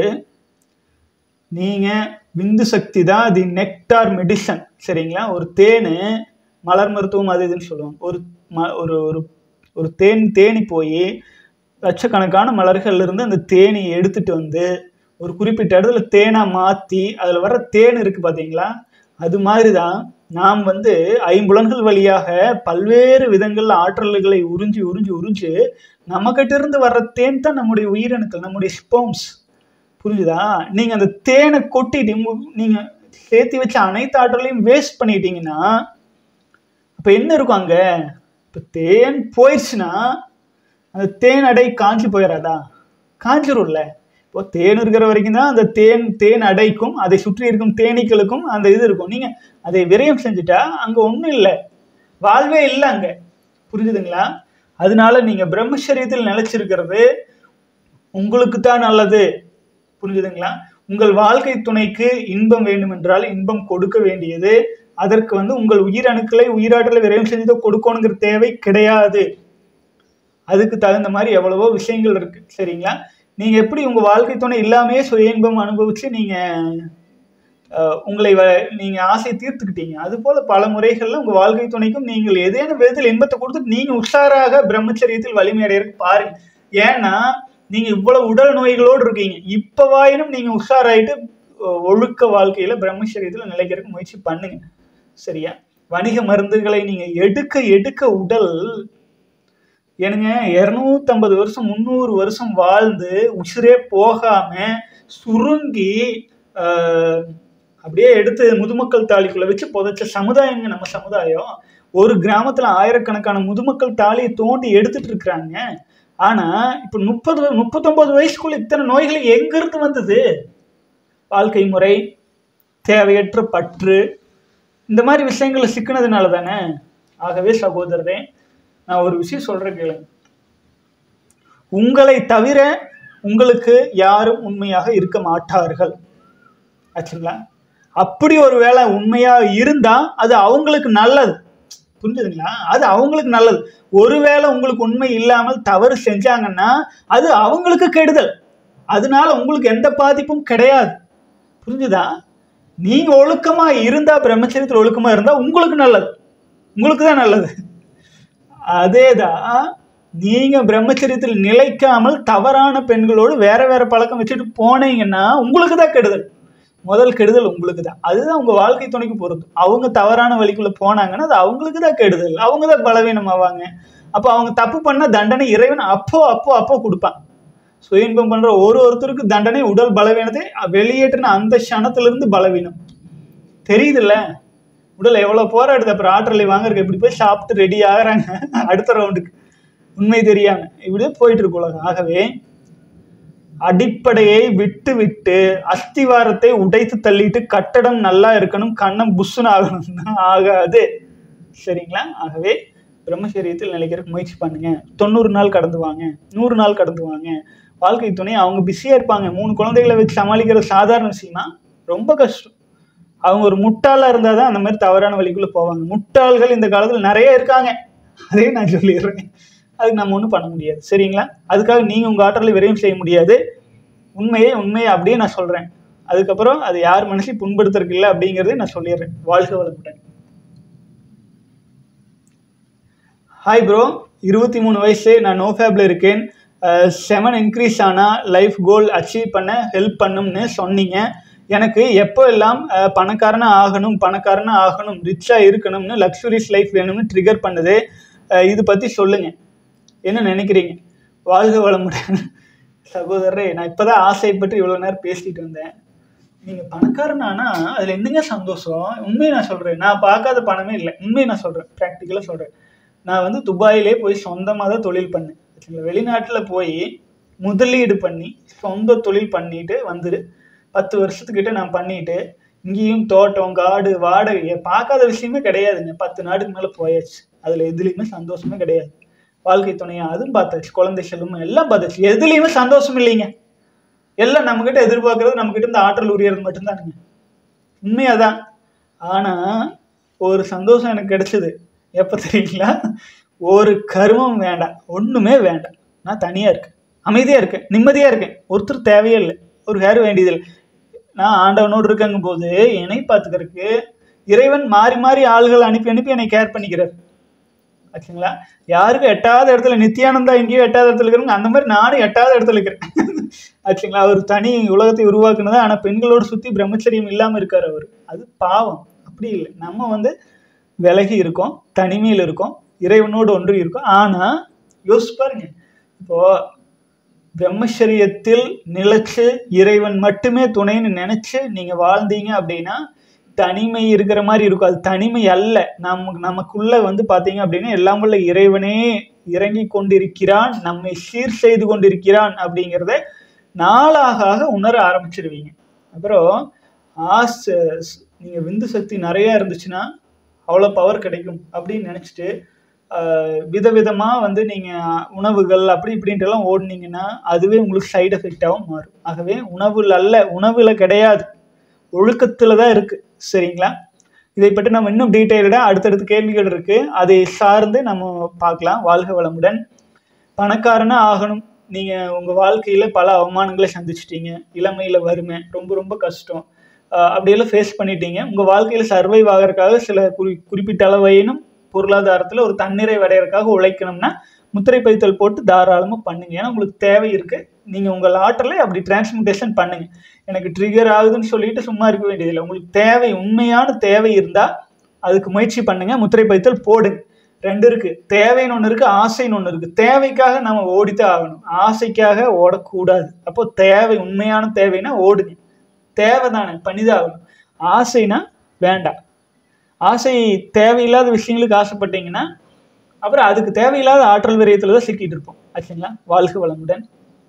A: நீங்க விந்து சக்தி தான் தி நெக்டார் மெடிசன், சரிங்களா? ஒரு தேனு, மலர் மருத்துவம் அது இதுன்னு சொல்லுவாங்க. ஒரு ஒரு ஒரு தேனி போய் லட்சக்கணக்கான மலர்கள்ல இருந்து அந்த தேனியை எடுத்துட்டு வந்து ஒரு குறிப்பிட்ட இடத்துல தேனா மாத்தி அதுல வர்ற தேன் இருக்கு பாத்தீங்களா, அது மாதிரிதான் நாம் வந்து ஐம்புலன்கள் வழியாக பல்வேறு விதங்கள்ல ஆற்றல்களை உறிஞ்சி உறிஞ்சி உறிஞ்சு நம்மகிட்ட இருந்து வர்ற தேன் தான் நம்முடைய உயிரணுக்கள், நம்முடைய ஸ்பெர்ம்ஸ். புரிஞ்சுதா? நீங்க அந்த தேனை கொட்டிட்டு நீங்க சேர்த்து வச்ச அனைத்து ஆற்றலையும் வேஸ்ட் பண்ணிட்டீங்கன்னா அப்ப என்ன இருக்கும் அங்க? இப்ப தேன் போயிடுச்சுன்னா அந்த தேன் அடை காஞ்சி போயிடாதா? காஞ்சிரும்ல. இப்போ தேன் இருக்கிற வரைக்கும் தான் அந்த தேன் அடைக்கும், அதை சுற்றி இருக்கும் தேனீக்களுக்கும் அந்த இது இருக்கும். நீங்க அதை விரயம் செஞ்சுட்டா அங்க ஒண்ணும் இல்லை, வாழ்வே இல்லை அங்க. புரிஞ்சுதுங்களா? அதனால நீங்க பிரம்மச்சரியத்தில் நிலைச்சிருக்கிறது உங்களுக்கு தான் நல்லது. புரிஞ்சுதுங்களா? உங்கள் வாழ்க்கை துணைக்கு இன்பம் வேண்டும் என்றால் இன்பம் கொடுக்க வேண்டியது, அதற்கு வந்து உங்கள் உயிரணுக்களை உயிராற்றலை விரயம் செஞ்சு கொடுக்கணுங்கிற தேவை கிடையாது. அதுக்கு தகுந்த மாதிரி எவ்வளவோ விஷயங்கள் இருக்கு, சரிங்களா? நீங்க எப்படி உங்க வாழ்க்கை துணை இல்லாமையே சுய இன்பம் அனுபவிச்சு நீங்க உங்களை நீங்க ஆசையை தீர்த்துக்கிட்டீங்க, அது போல பல முறைகள்ல உங்க வாழ்க்கை துணைக்கும் நீங்கள் ஏதேனும் விதத்தில் இன்பத்தை கொடுத்து நீங்க உஷாராக பிரம்மச்சரியத்தில் வலிமை அடையிறதுக்கு பாருங்க. ஏன்னா நீங்க இவ்வளவு உடல் நோய்களோடு இருக்கீங்க, இப்பவாயினும் நீங்க உஷாராயிட்டு ஒழுக்க வாழ்க்கையில பிரம்மச்சரியத்துல நிலைக்கிறதுக்கு முயற்சி பண்ணுங்க, சரியா? வணிக மருந்துகளை நீங்க எடுக்க எடுக்க உடல் ஏனுங்க 250 வருஷம் 300 வருஷம் வாழ்ந்து உசிரே போகாம சுருங்கி அப்படியே எடுத்து முதுமக்கள் தாலிக்குள்ள வச்சு புதைச்ச சமுதாயங்க நம்ம சமுதாயம். ஒரு கிராமத்துல ஆயிரக்கணக்கான முதுமக்கள் தாலியை தோண்டி எடுத்துட்டு இருக்கிறாங்க. ஆனா இப்ப 39 வயசுக்குள்ள இத்தனை நோய்கள் எங்க இருந்து வந்தது? வாழ்க்கை முறை, தேவையற்ற பற்று, இந்த மாதிரி விஷயங்களை சிக்கினதுனால தானே. ஆகவே சகோதரரே, நான் ஒரு விஷயம் சொல்றேன் கேளுங்க. உங்களை தவிர உங்களுக்கு யாரும் உண்மையாக இருக்க மாட்டார்கள், ஆச்சுங்களா? அப்படி ஒரு வேளை உண்மையா இருந்தா அது அவங்களுக்கு நல்லது, புரிஞ்சுதுங்களா? அது அவங்களுக்கு நல்லது. ஒருவேளை உங்களுக்கு உண்மை இல்லாமல் தவறு செஞ்சாங்கன்னா அது அவங்களுக்கு கெடுதல், அதனால உங்களுக்கு எந்த பாதிப்பும் கிடையாது, புரிஞ்சுதா? நீங்க ஒழுக்கமா இருந்தா, பிரம்மச்சரியத்தில் ஒழுக்கமா இருந்தா உங்களுக்கு நல்லது, உங்களுக்கு தான் நல்லது. அதேதான் நீங்க பிரம்மச்சரியத்தில் நிலைக்காமல் தவறான பெண்களோடு வேற வேற பழக்கம் வச்சுட்டு போனீங்கன்னா உங்களுக்கு தான் கெடுதல். முதல் கெடுதல் உங்களுக்கு தான். அதுதான் உங்க வாழ்க்கை துணைக்கு பொருந்தும். அவங்க தவறான வழிக்குள்ள போனாங்கன்னா அது அவங்களுக்கு தான் கெடுதல், அவங்க தான் பலவீனம் ஆவாங்க. அப்போ அவங்க தப்பு பண்ண தண்டனை இறைவன் அப்போ அப்போ அப்போ கொடுப்பான். சுய இன்பம் பண்ற ஒருத்தருக்கு தண்டனை உடல் பலவீனத்தை வெளியேற்றின அந்த க்ஷணத்திலிருந்து பலவீனம் தெரியுதுல்ல. உடல் எவ்வளவு போராடுது, அப்புறம் ஆற்றலை வாங்குறதுக்கு எப்படி போய் சாப்பிட்டு ரெடி ஆகுறாங்க அடுத்த ரவுண்டுக்கு, உண்மை தெரியாம. இப்படியே போயிட்டு இருக்கு உலகம். ஆகவே அடிப்படையை விட்டு விட்டு அஸ்திவாரத்தை உடைத்து தள்ளிட்டு கட்டடம் நல்லா இருக்கணும் கண்ணம் புஷ்ஷுன்னு ஆகணும்னா ஆகாது, சரிங்களா? ஆகவே பிரம்மச்சரியத்தில் நிலைக்கிறதுக்கு முயற்சி பண்ணுங்க. 90 நாள் கடந்து வாங்க, 100 நாள் கடந்து வாங்க. வாழ்க்கை துணை அவங்க பிஸியா இருப்பாங்க. 3 குழந்தைகளை வச்சு சமாளிக்கிறது சாதாரண விஷயமா? ரொம்ப கஷ்டம். அவங்க ஒரு முட்டாளா இருந்தாதான் அந்த மாதிரி தவறான வழிக்குள்ள போவாங்க. முட்டாள்கள் இந்த காலத்துல நிறைய இருக்காங்க, அதே நான் சொல்லிடுறேன். அதுக்கு நம்ம ஒன்றும் பண்ண முடியாது, சரிங்களா? அதுக்காக நீங்க உங்க ஆற்றலை விரையும் செய்ய முடியாது. உண்மையை அப்படியே நான் சொல்றேன். அதுக்கப்புறம் அது யார் மனசையும் புண்படுத்துறதுக்கு இல்லை அப்படிங்கிறதே நான் சொல்லிடுறேன். வாழ்க வளமுடன். ஹாய் ப்ரோ, 23 வயசு, நான் நோஃபேப்ல இருக்கேன். 7 இன்க்ரீஸ் ஆனால் லைஃப் கோல் அச்சீவ் பண்ண ஹெல்ப் பண்ணும்னு சொன்னீங்க. எனக்கு எப்போ எல்லாம் பணக்காரனா ஆகணும் ரிச்சாக இருக்கணும்னு லக்ஸுரிஸ் லைஃப் வேணும்னு ட்ரிகர் பண்ணுது. இது பற்றி சொல்லுங்க, என்ன நினைக்கிறீங்க? வாழ்க வளமுடன் சகோதரரே. நான் இப்போதான் ஆசை பற்றி இவ்வளோ நேரம் பேசிட்டு வந்தேன். நீங்கள் பணக்காரனானா அதில் என்னங்க சந்தோஷம்? உண்மையை நான் சொல்கிறேன், நான் பார்க்காத பணமே இல்லை. உண்மையை நான் சொல்கிறேன், ப்ராக்டிக்கலாக சொல்கிறேன். நான் வந்து துபாயிலே போய் சொந்தமாக தான் தொழில் பண்ணேன். வெளிநாட்டில் போய் முதலீடு பண்ணி சொந்த தொழில் பண்ணிட்டு வந்துடு 10 வருஷத்துக்கிட்ட நான் பண்ணிட்டு இங்கேயும் தோட்டம் காடு வாடகை பார்க்காத விஷயமே கிடையாதுங்க. 10 நாடுக்கு மேலே போயாச்சு. அதில் எதுலேயுமே சந்தோஷமே கிடையாது. வாழ்க்கை துணையா அதுவும் பார்த்தாச்சு, குழந்தை செல்வம் எல்லாம் பார்த்தாச்சு, எதுலேயுமே சந்தோஷம் இல்லைங்க. எல்லாம் நம்மக்கிட்ட எதிர்பார்க்கறது நம்மக்கிட்ட இருந்து ஆற்றல் உரியறது மட்டும்தானுங்க. உண்மையாதான். ஆனா ஒரு சந்தோஷம் எனக்கு கிடைச்சது எப்ப தெரியுங்களா? ஒரு கர்மம் வேண்டாம், ஒண்ணுமே வேண்டாம், நான் தனியா இருக்கேன், அமைதியா இருக்கேன், நிம்மதியா இருக்கேன், ஒருத்தர் தேவையே இல்லை, ஒரு யாரும் வேண்டியதில்லை. நான் ஆண்டவனோடு இருக்கங்கும் போது என்னை பார்த்துக்கிறதுக்கு இறைவன் மாறி மாறி ஆள்கள் அனுப்பி அனுப்பி என்னை கேர் பண்ணிக்கிறார். ஆச்சுங்களா? யாருக்கும் எட்டாவது இடத்துல நித்யானந்தா எங்கேயோ எட்டாவது இடத்துல இருக்கிறவங்க, அந்த மாதிரி நானும் எட்டாவது இடத்துல இருக்கிறேன். ஆச்சுங்களா? அவர் தனி உலகத்தை உருவாக்குனது. ஆனா பெண்களோடு சுத்தி பிரம்மச்சரியம் இல்லாம இருக்காரு அவர். அது பாவம். அப்படி இல்லை, நம்ம விலகி இருக்கோம், தனிமையில் இருக்கோம், இறைவனோடு ஒன்று இருக்கோம். ஆனா யோசிச்சு பாருங்க, இப்போ பிரம்மச்சரியத்தில் நிலைச்சு இறைவன் மட்டுமே துணைன்னு நினைச்சு நீங்க வாழ்ந்தீங்க அப்படின்னா தனிமை இருக்கிற மாதிரி இருக்கும். அது தனிமை அல்ல. நமக்குள்ள பாத்தீங்க அப்படின்னா எல்லாம் உள்ள இறைவனே இறங்கி கொண்டிருக்கிறான், நம்மை சீர் செய்து கொண்டிருக்கிறான் அப்படிங்கிறத நாளாக உணர ஆரம்பிச்சிருவீங்க. அப்புறம் நீங்க விந்து சக்தி நிறைய இருந்துச்சுன்னா அவ்வளோ பவர் கிடைக்கும் அப்படின்னு நினைச்சிட்டு விதவிதமா நீங்க உணவுகள் அப்படி இப்படின்ட்டு எல்லாம் ஓடுனீங்கன்னா அதுவே உங்களுக்கு சைடு எஃபெக்டாகவும் மாறும். ஆகவே உணவுல கிடையாது, ஒழுக்கத்துல தான் இருக்கு. சரிங்களா? இதை பற்றி நம்ம இன்னும் டீட்டெயில்டா அடுத்தடுத்த கேள்விகள் இருக்கு, அதை சார்ந்து நம்ம பார்க்கலாம். வாழ்க வளமுடன். பணக்காரனா ஆகணும். நீங்க உங்க வாழ்க்கையில பல அவமானங்களை சந்திச்சிட்டீங்க, இளமையில வறுமை, ரொம்ப ரொம்ப கஷ்டம், அப்படியெல்லாம் ஃபேஸ் பண்ணிட்டீங்க. உங்க வாழ்க்கையில சர்வைவ் ஆகிறதுக்காக சில குறிப்பிட்ட அளவையினும் பொருளாதாரத்துல ஒரு தன்னிறைவு அடையறதுக்காக உழைக்கணும்னா முத்திரை பதித்தல் போட்டு தாராளமா பண்ணுங்க. ஏன்னா உங்களுக்கு தேவை இருக்கு. நீங்க உங்கள் ஆற்றலை அப்படி டிரான்ஸ்மிட்டேஷன் பண்ணுங்க. எனக்கு ட்ரிகர் ஆகுதுன்னு சொல்லிட்டு சும்மா இருக்க வேண்டியதில்லை. உங்களுக்கு தேவை, உண்மையான தேவை இருந்தா அதுக்கு முயற்சி பண்ணுங்க, முத்திரை பதித்தல் போடுங்க. ரெண்டு இருக்கு, தேவைன்னு ஒண்ணு இருக்கு, ஆசைன்னு ஒண்ணு இருக்கு. தேவைக்காக நம்ம ஓடித்தான் ஆகணும், ஆசைக்காக ஓடக்கூடாது. அப்போ தேவை, உண்மையான தேவைன்னா ஓடுங்க, தேவைதானே பண்ணிதான் ஆகணும். ஆசைனா வேண்டாம். ஆசை தேவையில்லாத விஷயங்களுக்கு ஆசைப்பட்டீங்கன்னா அப்புறம் அதுக்கு தேவையில்லாத ஆற்றல் விரயத்துல தான் சிக்கிட்டு இருப்போம். ஆச்சுங்களா? வாழ்க வளமுடன்.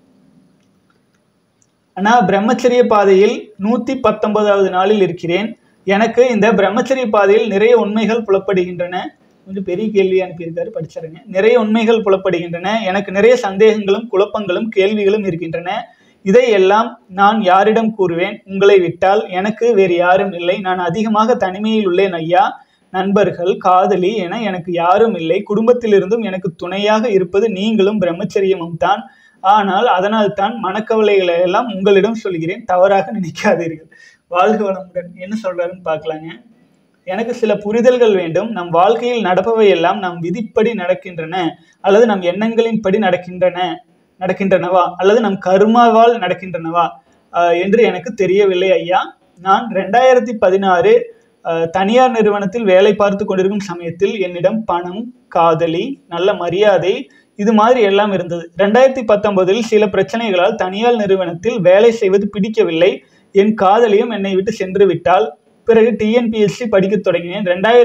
A: ஆனா பிரம்மச்சரிய பாதையில் 119வது நாளில் இருக்கிறேன். எனக்கு இந்த பிரம்மச்சரிய பாதையில் நிறைய உண்மைகள் புலப்படுகின்றன. கொஞ்சம் பெரிய கேள்வி அனுப்பியிருக்காரு, படிச்சிருங்க. நிறைய உண்மைகள் புலப்படுகின்றன. எனக்கு நிறைய சந்தேகங்களும் குழப்பங்களும் கேள்விகளும் இருக்கின்றன. இதையெல்லாம் நான் யாரிடம் கூறுவேன்? உங்களை விட்டால் எனக்கு வேறு யாரும் இல்லை. நான் அதிகமாக தனிமையில் உள்ளேன் ஐயா. நண்பர்கள், காதலி என எனக்கு யாரும் இல்லை. குடும்பத்திலிருந்தும் எனக்கு துணையாக இருப்பது நீங்களும் பிரம்மச்சரியமும் தான். ஆனால் அதனால் தான் மனக்கவலைகளை எல்லாம் உங்களிடம் சொல்கிறேன், தவறாக நினைக்காதீர்கள். வாழ்க வளமுடன். என்ன சொல்றாருன்னு பார்க்கலாங்க. எனக்கு சில புரிதல்கள் வேண்டும். நம் வாழ்க்கையில் நடப்பவை எல்லாம் நம் விதிப்படி நடக்கின்றன அல்லது நம் எண்ணங்களின் படி நடக்கின்றனவா அல்லது நம் கர்மாவால் நடக்கின்றனவா என்று எனக்கு தெரியவில்லை ஐயா. நான் 2016 தனியார் நிறுவனத்தில் வேலை பார்த்து கொண்டிருக்கும் சமயத்தில் என்னிடம் பணம், காதலி, நல்ல மரியாதை இது மாதிரி எல்லாம் இருந்தது. 2019 சில பிரச்சனைகளால் தனியார் நிறுவனத்தில் வேலை செய்வது பிடிக்கவில்லை. என் காதலியும் என்னை விட்டு சென்று விட்டால். பிறகு டிஎன்பிஎஸ்சி படிக்க தொடங்கினேன்.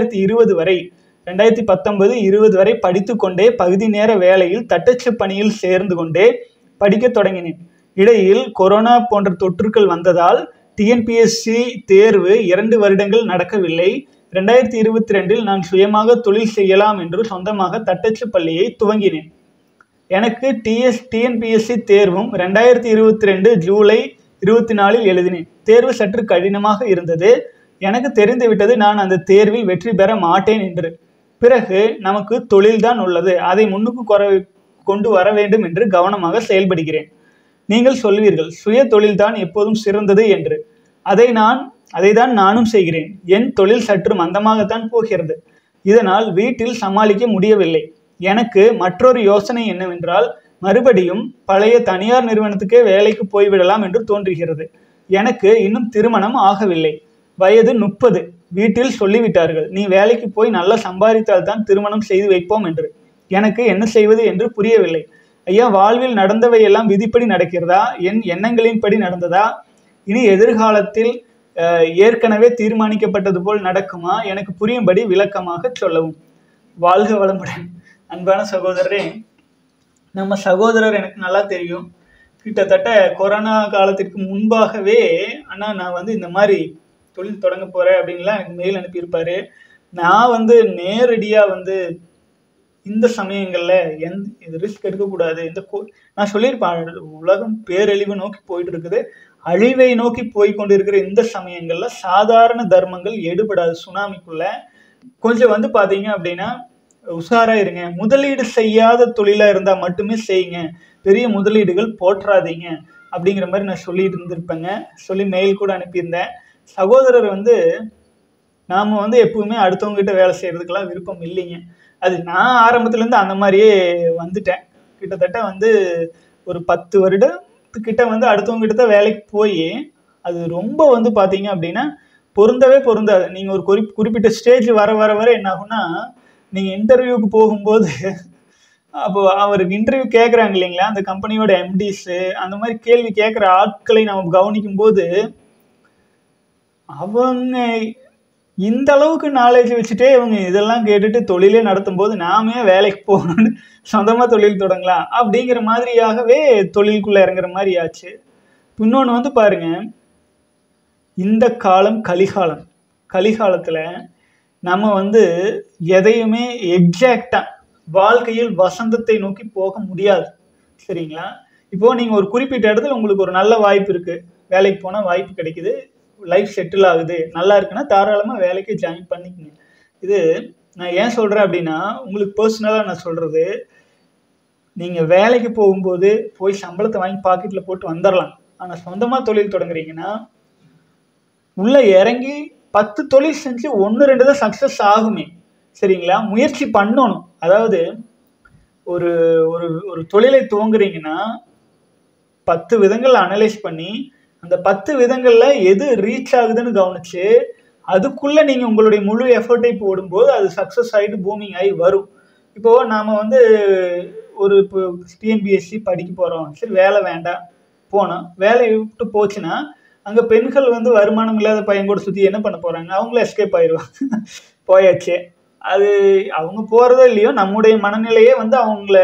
A: 2019-20 வரை படித்து கொண்டே பகுதி நேர வேலையில் தட்டச்சு பணியில் சேர்ந்து கொண்டே படிக்க தொடங்கினேன். இடையில் கொரோனா போன்ற தொற்றுக்கள் வந்ததால் டிஎன்பிஎஸ்சி தேர்வு 2 வருடங்கள் நடக்கவில்லை. 2022 நான் சுயமாக தொழில் செய்யலாம் என்று சொந்தமாக தட்டச்சு பள்ளியை துவங்கினேன். எனக்கு டிஎன்பிஎஸ்சி தேர்வும் 2022 ஜூலை 24 எழுதினேன். தேர்வு சற்று கடினமாக இருந்தது. எனக்கு தெரிந்துவிட்டது நான் அந்த தேர்வில் வெற்றி பெற மாட்டேன் என்று. பிறகு நமக்கு தொழில்தான் உள்ளது, அதை முன்னுக்கு கொண்டு வர வேண்டும் என்று கவனமாக செயல்படுகிறேன். நீங்கள் சொல்வீர்கள் சுய தொழில்தான் எப்போதும் சிறந்தது என்று. அதைதான் நானும் செய்கிறேன். என் தொழில் சற்று மந்தமாகத்தான் போகிறது. இதனால் வீட்டில் சமாளிக்க முடியவில்லை. எனக்கு மற்றொரு யோசனை என்னவென்றால் மறுபடியும் பழைய தனியார் நிறுவனத்துக்கே வேலைக்கு போய்விடலாம் என்று தோன்றுகிறது. எனக்கு இன்னும் திருமணம் ஆகவில்லை. வயது 30. வீட்டில் சொல்லிவிட்டார்கள், நீ வேலைக்கு போய் நல்லா சம்பாதித்தால் தான் திருமணம் செய்து வைப்போம் என்று. எனக்கு என்ன செய்வது என்று புரியவில்லை. ஐயா, வாழ்வில் நடந்தவை எல்லாம் விதிப்படி நடக்கிறதா, என் எண்ணங்களின் படி நடந்ததா, இனி எதிர்காலத்தில் ஏற்கனவே தீர்மானிக்கப்பட்டது போல் நடக்குமா? எனக்கு புரியும்படி விளக்கமாக சொல்லவும். வாழ்க வளமுடன். அன்பான சகோதரரே, நம்ம சகோதரர் எனக்கு நல்லா தெரியும். கிட்டத்தட்ட கொரோனா காலத்திற்கு முன்பாகவே அண்ணா நான் இந்த மாதிரி தொழில் தொடங்க போறேன் அப்படின்லாம் எனக்கு மெயில் அனுப்பியிருப்பாரு. நான் நேரடியா இந்த சமயங்கள்ல இது ரிஸ்க் எடுக்கக்கூடாது, நான் சொல்லியிருப்பேன், உலகம் பேரழிவு நோக்கி போயிட்டு இருக்குது, அழிவை நோக்கி போய் கொண்டிருக்கிற இந்த சமயங்கள்ல சாதாரண தர்மங்கள் எடுபடாது. சுனாமிக்குள்ள கொஞ்சம் வந்து பாத்தீங்க அப்படின்னா உஷாரா இருங்க. முதலீடு செய்யாத தொழிலா இருந்தா மட்டுமே செய்யுங்க, பெரிய முதலீடுகள் போற்றாதீங்க அப்படிங்கிற மாதிரி நான் சொல்லிட்டு இருந்திருப்பேங்க. சொல்லி மெயில் கூட அனுப்பியிருந்தேன். சகோதரர் வந்து நாம வந்து எப்பவுமே அடுத்தவங்க கிட்ட வேலை செய்யறதுக்கெல்லாம் விருப்பம் இல்லைங்க. அது நான் ஆரம்பத்துல இருந்து அந்த மாதிரியே வந்துட்டேன். கிட்டத்தட்ட வந்து ஒரு 10 வருடத்துக்கிட்ட வந்து அடுத்தவங்க கிட்ட தான் வேலைக்கு போய் அது ரொம்ப வந்து பாத்தீங்க அப்படின்னா பொருந்தவே பொருந்தாது. நீங்க ஒரு குறிப்பிட்ட ஸ்டேஜ் வர வர வர என்ன ஆகும்னா, நீங்க இன்டர்வியூக்கு போகும்போது அப்போ அவருக்கு இன்டர்வியூ கேட்குறாங்க இல்லைங்களா, அந்த கம்பெனியோட எம்டிஸ் அந்த மாதிரி கேள்வி கேட்குற ஆட்களை நம்ம கவனிக்கும் போது அவங்க இந்த அளவுக்கு நாலேஜ் வச்சுட்டே இவங்க இதெல்லாம் கேட்டுட்டு தொழிலே நடத்தும் போது நாமே வேலைக்கு போகணும்னு சொந்தமா தொழில் தொடங்கலாம் அப்படிங்கிற மாதிரியாகவே தொழிலுக்குள்ள இறங்குற மாதிரி ஆச்சு. இன்னொன்று வந்து பாருங்க, இந்த காலம் கலிகாலம். கலிகாலத்துல நம்ம வந்து எதையுமே எக்ஸாக்டா வாழ்க்கையில் வசந்தத்தை நோக்கி போக முடியாது. சரிங்களா? இப்போ நீங்க ஒரு குறிப்பிட்ட இடத்துல உங்களுக்கு ஒரு நல்ல வாய்ப்பு இருக்கு, வேலைக்கு போனா வாய்ப்பு கிடைக்குது, லைஃப் செட்டில் ஆகுது, நல்லா இருக்குன்னா தாராளமா வேலைக்கு ஜாயின் பண்ணிக்கங்க. இது நான் ஏன் சொல்றேன் அப்படின்னா, உங்களுக்கு பர்சனலா நான் சொல்றது, நீங்க வேலைக்கு போகும்போது போய் சம்பளத்தை வாங்கி பாக்கெட்ல போட்டு வந்துடலாம். ஆனா சொந்தமா தொழில் தொடங்குறீங்கன்னா உள்ள இறங்கி 10 தொழில் செஞ்சு 1-2 தான் சக்சஸ் ஆகுமே. சரிங்களா? முயற்சி பண்ணணும். அதாவது ஒரு ஒரு ஒரு தொழிலை துவங்குறீங்கன்னா 10 விதங்கள் அனலைஸ் பண்ணி அந்த 10 விதங்கள்ல எது ரீச் ஆகுதுன்னு கவனிச்சு அதுக்குள்ள நீங்க உங்களுடைய முழு எஃபர்ட்டை போடும்போது அது சக்சஸ் ஆகிட்டு பூமிங் ஆகி வரும். இப்போ நாம வந்து ஒரு இப்போ டிஎன்பிஎஸ்சி படிக்க போறோம், சரி வேலை வேண்டாம் போனோம், வேலையை விட்டு போச்சுன்னா அங்க பெண்கள் வந்து வருமானம் இல்லாத பையன் கூட சுத்தி என்ன பண்ண போறாங்க, அவங்கள எஸ்கேப் ஆயிடுவாங்க. போயாச்சு. அது அவங்க போறதோ இல்லையோ நம்முடைய மனநிலையே வந்து அவங்கள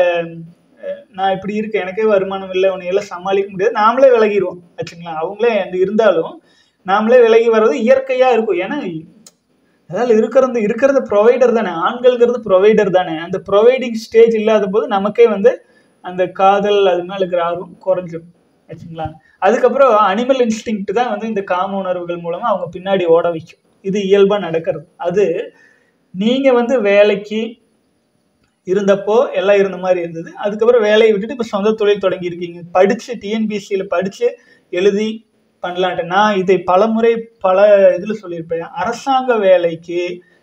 A: நான் இப்படி இருக்கேன், எனக்கே வருமானம் இல்லை, உன்னை எல்லாம் சமாளிக்க முடியாது, நாமளே விலகிடுவோம் ஆச்சுங்களா. அவங்களே இருந்தாலும் நாமளே விலகி வர்றது இயற்கையா இருக்கும். ஏன்னா அதாவது இருக்கிறது ப்ரொவைடர் தானே, ஆண்கள்ங்கிறது ப்ரொவைடர் தானே. அந்த ப்ரொவைடிங் ஸ்டேஜ் இல்லாத போது நமக்கே வந்து அந்த காதல் அது மேல இருக்கிற ஆர்வம் குறைஞ்சிடும் ஆச்சுங்களா. அதுக்கப்புறம் அனிமல் இன்ஸ்டிங் தான் வந்து இந்த காம உணர்வுகள் மூலமா அவங்க பின்னாடி ஓட வைக்கும். இது இயல்பா நடக்கிறது. அது நீங்க வந்து வேலைக்கு இருந்தப்போ எல்லாம் இருந்த மாதிரி இருந்தது. அதுக்கப்புறம் வேலையை விட்டுட்டு இப்போ சொந்த தொழில் தொடங்கி இருக்கீங்க, படிச்சு டிஎன்பிஎஸ்சியில படிச்சு எழுதி பண்ணலான்ட்டு. நான் இதை பல இதில் சொல்லியிருப்பேன். அரசாங்க வேலைக்கு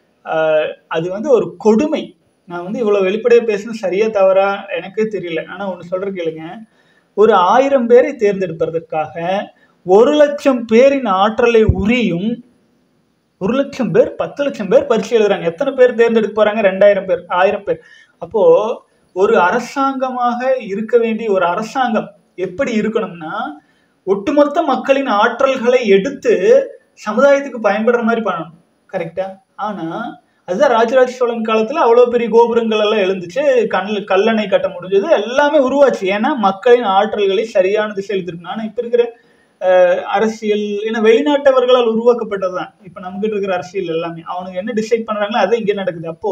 A: அது வந்து ஒரு கொடுமை. நான் வந்து இவ்வளோ வெளிப்படையாக பேசணும் சரியா தவறா எனக்கே தெரியல. ஆனால் ஒன்று சொல்ற கேளுங்க, ஒரு 1000 பேரை தேர்ந்தெடுப்பதற்காக 1,00,000 பேரின் ஆற்றலை உரியும் 1,00,000 பேர் 10,00,000 பேர் பரீட்சை எழுதுறாங்க. எத்தனை பேர் தேர்ந்தெடுக்க போறாங்க? 2000 பேர், 1000 பேர். அப்போ ஒரு அரசாங்கமாக இருக்க வேண்டிய ஒரு அரசாங்கம் எப்படி இருக்கணும்னா, ஒட்டுமொத்த மக்களின் ஆற்றல்களை எடுத்து சமுதாயத்துக்கு பயன்படுற மாதிரி பண்ணணும். கரெக்டா? ஆனா அதுதான் ராஜராஜ சோழன் காலத்துல அவ்வளவு பெரிய கோபுரங்கள் எல்லாம் எழுந்துச்சு, கல்லணை கட்ட முடிஞ்சது, எல்லாமே உருவாச்சு. ஏன்னா மக்களின் ஆற்றல்களை சரியான திசையில் திருப்பினா. ஆனா இப்ப இருக்கிற அரசியல் ஏன்னா வெளிநாட்டவர்களால் உருவாக்கப்பட்டதுதான் இப்ப நமக்கிட்ட இருக்கிற அரசியல் எல்லாமே. அவனுக்கு என்ன டிசைட் பண்றாங்களோ அது இங்க நடக்குது. அப்போ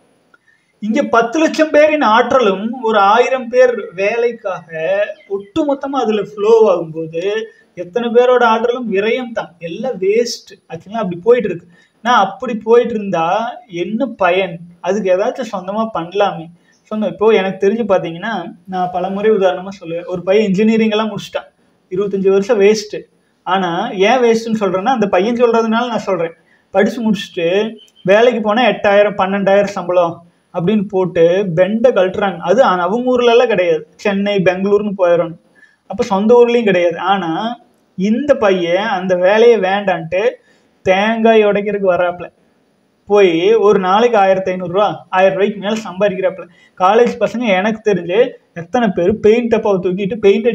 A: இங்க 10,00,000 பேரின் ஆற்றலும் ஒரு 1000 பேர் வேலைக்காக ஒட்டுமொத்தமா அதுல ஃப்ளோ ஆகும்போது எத்தனை பேரோட ஆற்றலும் விரயம் தான், எல்லாம் வேஸ்ட் ஆக்சுவலா. அப்படி போயிட்டு இருக்கு. நான் அப்படி போயிட்டு இருந்தா என்ன பயன்? அதுக்கு ஏதாச்சும் சொந்தமா பண்ணலாமே. சொந்தம் இப்போ எனக்கு தெரிஞ்சு பாத்தீங்கன்னா, நான் பலமுறை உதாரணமா சொல்லுவேன். ஒரு பையன் இன்ஜினியரிங் எல்லாம் முடிச்சிட்டான், 25 வருஷம் வேஸ்ட். ஆனா ஏன் வேஸ்ட்ன்னு சொல்றேன்னா, அந்த பையன் சொல்றதுனால நான் சொல்றேன். படிச்சு முடிச்சுட்டு வேலைக்கு போனா 8,000 12,000 சம்பளம் அப்படின்னு போட்டு பெண்டை கழட்டுறாங்க. அது அவங்க ஊர்ல எல்லாம் கிடையாது, சென்னை பெங்களூர்னு போயிடணும். அப்ப சொந்த ஊர்லயும் கிடையாது. ஆனா இந்த பையன் அந்த வேலையை வேண்டான்ட்டு தேங்காய் உடைக்கிறதுக்கு வராப்புல போய் ஒரு நாளைக்கு 1,500 ரூபா 1000 ரூபாய்க்கு மேல சம்பாதிக்கிறாப்புல. காலேஜ் பசங்க எனக்கு தெரிஞ்சு எத்தனை பேர் பெயிண்ட் டப்பாவை தூக்கிட்டு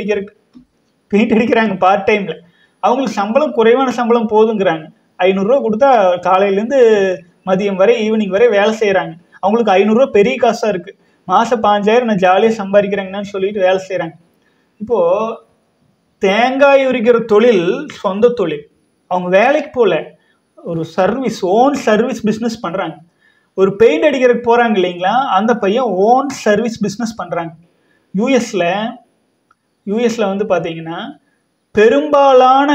A: பெயிண்ட் அடிக்கிறாங்க பார்ட் டைம்ல. அவங்களுக்கு சம்பளம் குறைவான சம்பளம் போதுங்கிறாங்க. 500 ரூபா கொடுத்தா காலையிலேருந்து மதியம் வரை ஈவினிங் வரை வேலை செய்யறாங்க. அவங்களுக்கு 500 ரூபா பெரிய காசா இருக்கு. மாசம் 5,000 நான் ஜாலியாக சம்பாதிக்கிறேங்கன்னு சொல்லிட்டு வேலை செய்யறாங்க. இப்போ தேங்காய் உரிக்கிற தொழில் சொந்த தொழில். அவங்க வேலைக்கு போல, ஒரு சர்வீஸ், ஓன் சர்வீஸ் பிஸ்னஸ் பண்றாங்க. ஒரு பெயிண்ட் அடிக்கிறதுக்கு போறாங்க இல்லைங்களா, அந்த பையன் ஓன் சர்வீஸ் பிஸ்னஸ் பண்றாங்க. யூஎஸ்ல வந்து பாத்தீங்கன்னா பெரும்பாலான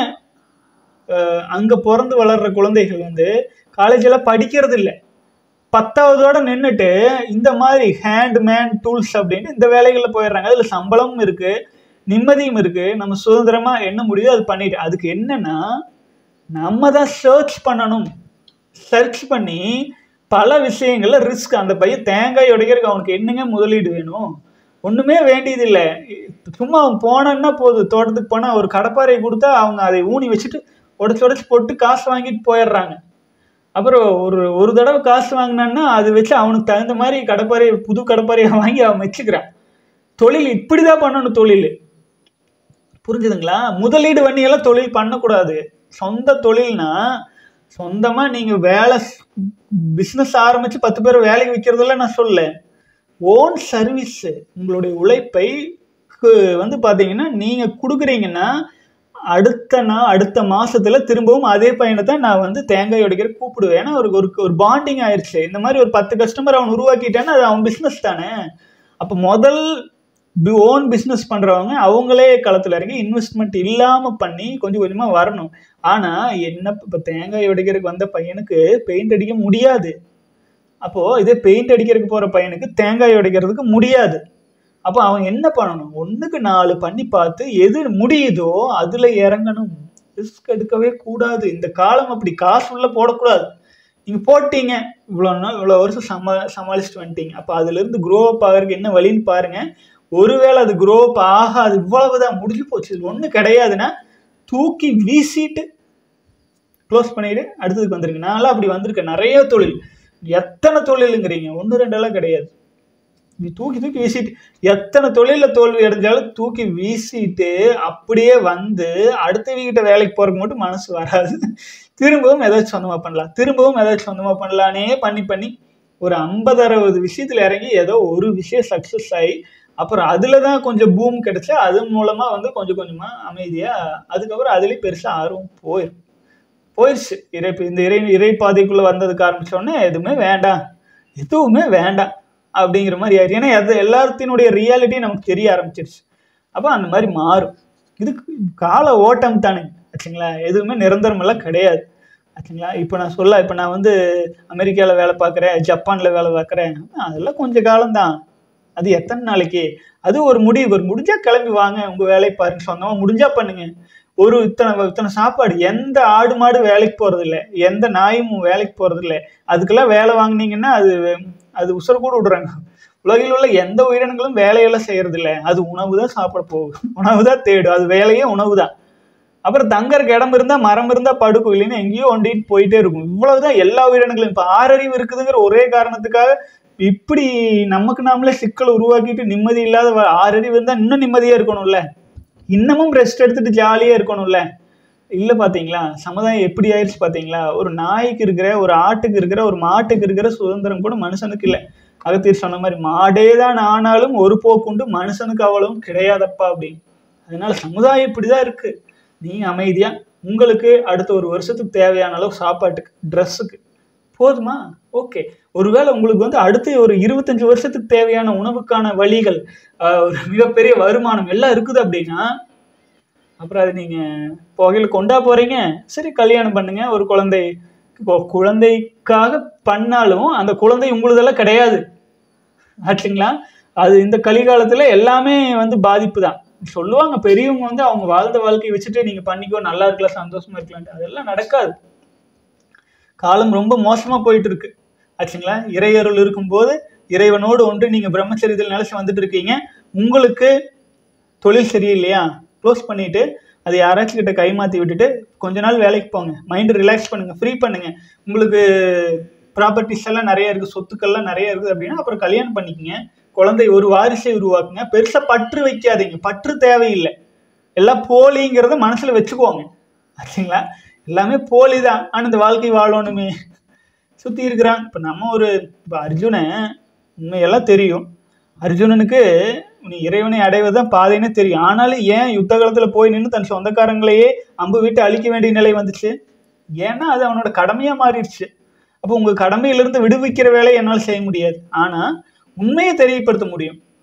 A: அங்க பிறந்து வளர்ற குழந்தைகள் வந்து காலேஜில் படிக்கிறது இல்லை. 10வதோட நின்றுட்டு இந்த மாதிரி ஹேண்ட்மேன் டூல்ஸ் அப்படின்னு இந்த வேலைகளில் போயிடுறாங்க. அதில் சம்பளமும் இருக்கு, நிம்மதியும் இருக்கு, நம்ம சுதந்திரமா என்ன முடியுதோ அது பண்ணிட்டு. அதுக்கு என்னன்னா நம்ம தான் சர்ச் பண்ணணும். சர்ச் பண்ணி பல விஷயங்கள்ல ரிஸ்க். அந்த பையன் தேங்காய் உடைக்கிறதுக்கு அவனுக்கு என்னங்க முதலீடு வேணும்? ஒண்ணுமே வேண்டியது இல்லை. சும்மா அவன் போனான்னா போதும், தோட்டத்துக்கு போனா ஒரு கடப்பாறையை கொடுத்தா அவங்க அதை ஊனி வச்சுட்டு உடச்சு போட்டு காசு வாங்கிட்டு போயிடுறாங்க. அப்புறம் ஒரு தடவை காசு வாங்கினான்னா அது வச்சு அவனுக்கு தகுந்த மாதிரி கடப்பாறையை, புது கடப்பாறையை வாங்கி அவன் வச்சுக்கிறான். தொழில் இப்படிதான் பண்ணணும். தொழில் புரிஞ்சுதுங்களா? முதலீடு வண்டியெல்லாம் தொழில் பண்ணக்கூடாது. சொந்த தொழில்னா சொந்தமா நீங்க வேலை பிசினஸ் ஆரம்பிச்சு 10 பேர் வேலைக்கு வைக்கிறதுல நான் சொல்ல. ஓன் சர்வீஸ், உங்களுடைய உழைப்பை வந்து பாத்தீங்கன்னா நீங்க கொடுக்குறீங்கன்னா அடுத்த மாசத்துல திரும்பவும் அதே பையனை தான் நான் வந்து தேங்காய் உடைக்கிற கூப்பிடுவேன். ஏன்னா ஒரு பாண்டிங் ஆயிடுச்சு. இந்த மாதிரி ஒரு 10 கஸ்டமர் அவன் உருவாக்கிட்டான்னா அது அவன் பிசினஸ் தானே. அப்ப முதல் ஓன் பிஸ்னஸ் பண்றவங்க அவங்களே களத்துல இறங்கி இன்வெஸ்ட்மெண்ட் இல்லாம பண்ணி கொஞ்சம் கொஞ்சமா வரணும். ஆனா என்ன, இப்ப தேங்காய் உடைக்கிறதுக்கு வந்த பையனுக்கு பெயிண்ட் அடிக்க முடியாது. அப்போ இதே பெயிண்ட் அடிக்கிறதுக்கு போற பையனுக்கு தேங்காய் உடைக்கிறதுக்கு முடியாது. அப்போ அவன் என்ன பண்ணணும்? 1க்கு 4 பண்ணி பார்த்து எது முடியுதோ அதுல இறங்கணும். ரிஸ்க் எடுக்கவே கூடாது. இந்த காலம் அப்படி. காசு உள்ள போடக்கூடாது. நீங்க போட்டீங்க, இவ்வளவு வருஷம் சமாளிச்சுட்டு வந்துட்டீங்க. அப்ப அதுல இருந்து க்ரோ அப் ஆகிறதுக்கு என்ன வழின்னு பாருங்க. ஒருவேளை அது க்ரோ அப் ஆகாது, இவ்வளவுதான் முடிஞ்சு போச்சு, இது ஒண்ணு கிடையாதுன்னா தூக்கி வீசிட்டு க்ளோஸ் பண்ணிட்டு அடுத்ததுக்கு வந்துருங்க. நான்லாம் அப்படி வந்திருக்கேன். நிறைய தொழில், எத்தனை தொழிலுங்கிறீங்க, 1 2 கிடையாது. நீ தூக்கி வீசிட்டு எத்தனை தொழில தோல்வி அடைஞ்சாலும் தூக்கி வீசிட்டு அப்படியே வந்து அடுத்தவங்கிட்ட வேலைக்கு போறதுக்கு மட்டும் மனசு வராது. திரும்பவும் ஏதாச்சும் சொந்தமா பண்ணலானே பண்ணி ஒரு 50-60 விஷயத்துல இறங்கி ஏதோ ஒரு விஷயம் சக்சஸ் ஆகி அப்புறம் அதுலதான் கொஞ்சம் பூம் கிடைச்சு அது மூலமா வந்து கொஞ்சம் கொஞ்சமா அமைதியா அதுக்கப்புறம் அதுலயும் பெருசா ஆர்வம் போயிடுச்சு. இந்த இறை பாதைக்குள்ள வந்ததுக்கு ஆரம்பிச்சோடனே எதுவுமே வேண்டாம் அப்படிங்கிற மாதிரி ஆயிடுச்சு. ஏன்னா அது எல்லாத்தினுடைய ரியாலிட்டி நமக்கு தெரிய ஆரம்பிச்சிருச்சு. அப்போ அந்த மாதிரி மாறும். இதுக்கு கால ஓட்டம் தானே ஆச்சுங்களா. எதுவுமே நிரந்தரம் எல்லாம் கிடையாது ஆச்சுங்களா. இப்போ நான் வந்து அமெரிக்காவில் வேலை பார்க்குறேன், ஜப்பானில் வேலை பார்க்குறேன், அதெல்லாம் கொஞ்சம் காலம்தான். அது எத்தனை நாளைக்கு? அது ஒரு முடிஞ்சா கிளம்பி வாங்க, உங்க வேலையை பாருங்க, சொந்தமா முடிஞ்சா பண்ணுங்க. ஒரு இத்தனை சாப்பாடு. எந்த ஆடு மாடு வேலைக்கு போறது இல்லை, எந்த நாயும் வேலைக்கு போறது இல்லை. அதுக்கெல்லாம் வேலை வாங்கினீங்கன்னா அது உசுர கூட விடுறாங்க. உலகில் உள்ள எந்த உயிரினங்களும் வேலையெல்லாம் செய்யறது இல்லை. அது உணவு தான் சாப்பிட போகும், உணவு தான் தேடும், அது வேலையே உணவு தான். அப்புறம் தங்கறக்கு இடம் இருந்தா மரம் இருந்தா படுக்கும், இல்லைன்னா எங்கேயோ ஒண்டிட்டு போயிட்டே இருக்கும். இவ்வளவுதான் எல்லா உயிரினங்களும். இப்ப 6 அறிவு இருக்குதுங்கிற ஒரே காரணத்துக்காக இப்படி நமக்கு நாமளே சிக்கல் உருவாக்கிட்டு நிம்மதி இல்லாத 6 அறிவு இருந்தா இன்னும் நிம்மதியா இருக்கணும்ல, இன்னமும் ரெஸ்ட் எடுத்துட்டு ஜாலியா இருக்கணும்ல. இல்ல பாத்தீங்களா சமுதாயம் எப்படி ஆயிடுச்சு பாத்தீங்களா. ஒரு நாய்க்கு இருக்கிற, ஒரு ஆட்டுக்கு இருக்கிற, ஒரு மாட்டுக்கு இருக்கிற சுதந்திரம் கூட மனுஷனுக்கு இல்லை. அகத்தியர் சொன்ன மாதிரி மாடேதான் ஆனாலும் ஒரு போக்குண்டு, மனுஷனுக்கு அவ்வளவும் கிடையாதப்பா அப்படின்னு. அதனால சமுதாயம் இப்படிதான் இருக்கு. நீங்க அமைதியா உங்களுக்கு அடுத்த ஒரு வருஷத்துக்கு தேவையான அளவு சாப்பாட்டுக்கு, ட்ரெஸ்ஸுக்கு போதுமா? ஓகே. ஒருவேளை உங்களுக்கு வந்து அடுத்து ஒரு 25 வருஷத்துக்கு தேவையான உணவுக்கான வழிகள், ஒரு மிகப்பெரிய வருமானம் எல்லாம் இருக்குது அப்படின்னா அப்புறம் அது நீங்க புகையில கொண்டா போறீங்க. சரி, கல்யாணம் பண்ணுங்க, ஒரு குழந்தைக்காக பண்ணாலும் அந்த குழந்தை உங்களுதெல்லாம் கிடையாது ஆச்சுங்களா. அது இந்த கலிகாலத்துல எல்லாமே வந்து பாதிப்பு தான். சொல்லுவாங்க பெரியவங்க வந்து அவங்க வாழ்ந்த வாழ்க்கையை வச்சுட்டு நீங்க பண்ணிக்கோ, நல்லா இருக்கலாம், சந்தோஷமா இருக்கலாம். அதெல்லாம் நடக்காது. காலம் ரொம்ப மோசமா போயிட்டு இருக்கு ஆச்சுங்களா. இறையருள் இருக்கும்போது இறைவனோடு ஒன்று நீங்க பிரம்மச்சரியத்தில் நிலைச்சு வந்துட்டு இருக்கீங்க. உங்களுக்கு தொழில் சரியில்லையா, க்ளோஸ் பண்ணிட்டு அதை யாராச்சும் கிட்ட கைமாற்றி விட்டுட்டு கொஞ்ச நாள் வேலைக்கு போங்க, மைண்ட் ரிலாக்ஸ் பண்ணுங்க, ஃப்ரீ பண்ணுங்க. உங்களுக்கு ப்ராப்பர்ட்டிஸ் எல்லாம் நிறைய இருக்கு, சொத்துக்கள்லாம் நிறைய இருக்குது அப்படின்னா அப்புறம் கல்யாணம் பண்ணிக்கங்க, குழந்தை ஒரு வாரிசை உருவாக்குங்க. பெருசா பற்று வைக்காதீங்க, பற்று தேவையில்லை. எல்லாம் போலிங்கிறத மனசுல வச்சுக்குவாங்க ஆச்சுங்களா. எல்லாமே போலிதான். ஆனா இந்த வாழ்க்கை வாழணுமே சுத்தி இருக்கிறான். இப்ப அர்ஜுனன் உண்மையெல்லாம் தெரியும். அர்ஜுனனுக்கு நீ இறைவனை அடைவதுதான் பாதைன்னு தெரியும். ஆனாலும் ஏன் யுத்த காலத்துல போய் நின்று தன் சொந்தக்காரங்களையே அம்பு விட்டு அழிக்க வேண்டிய நிலை வந்துச்சு? ஏன்னா அது அவனோட கடமையா மாறிடுச்சு. அப்போ உங்க கடமையிலிருந்து விடுவிக்கிற வேலையை என்னால் செய்ய முடியாது. ஆனா உண்மையை தெரியப்படுத்த முடியும்.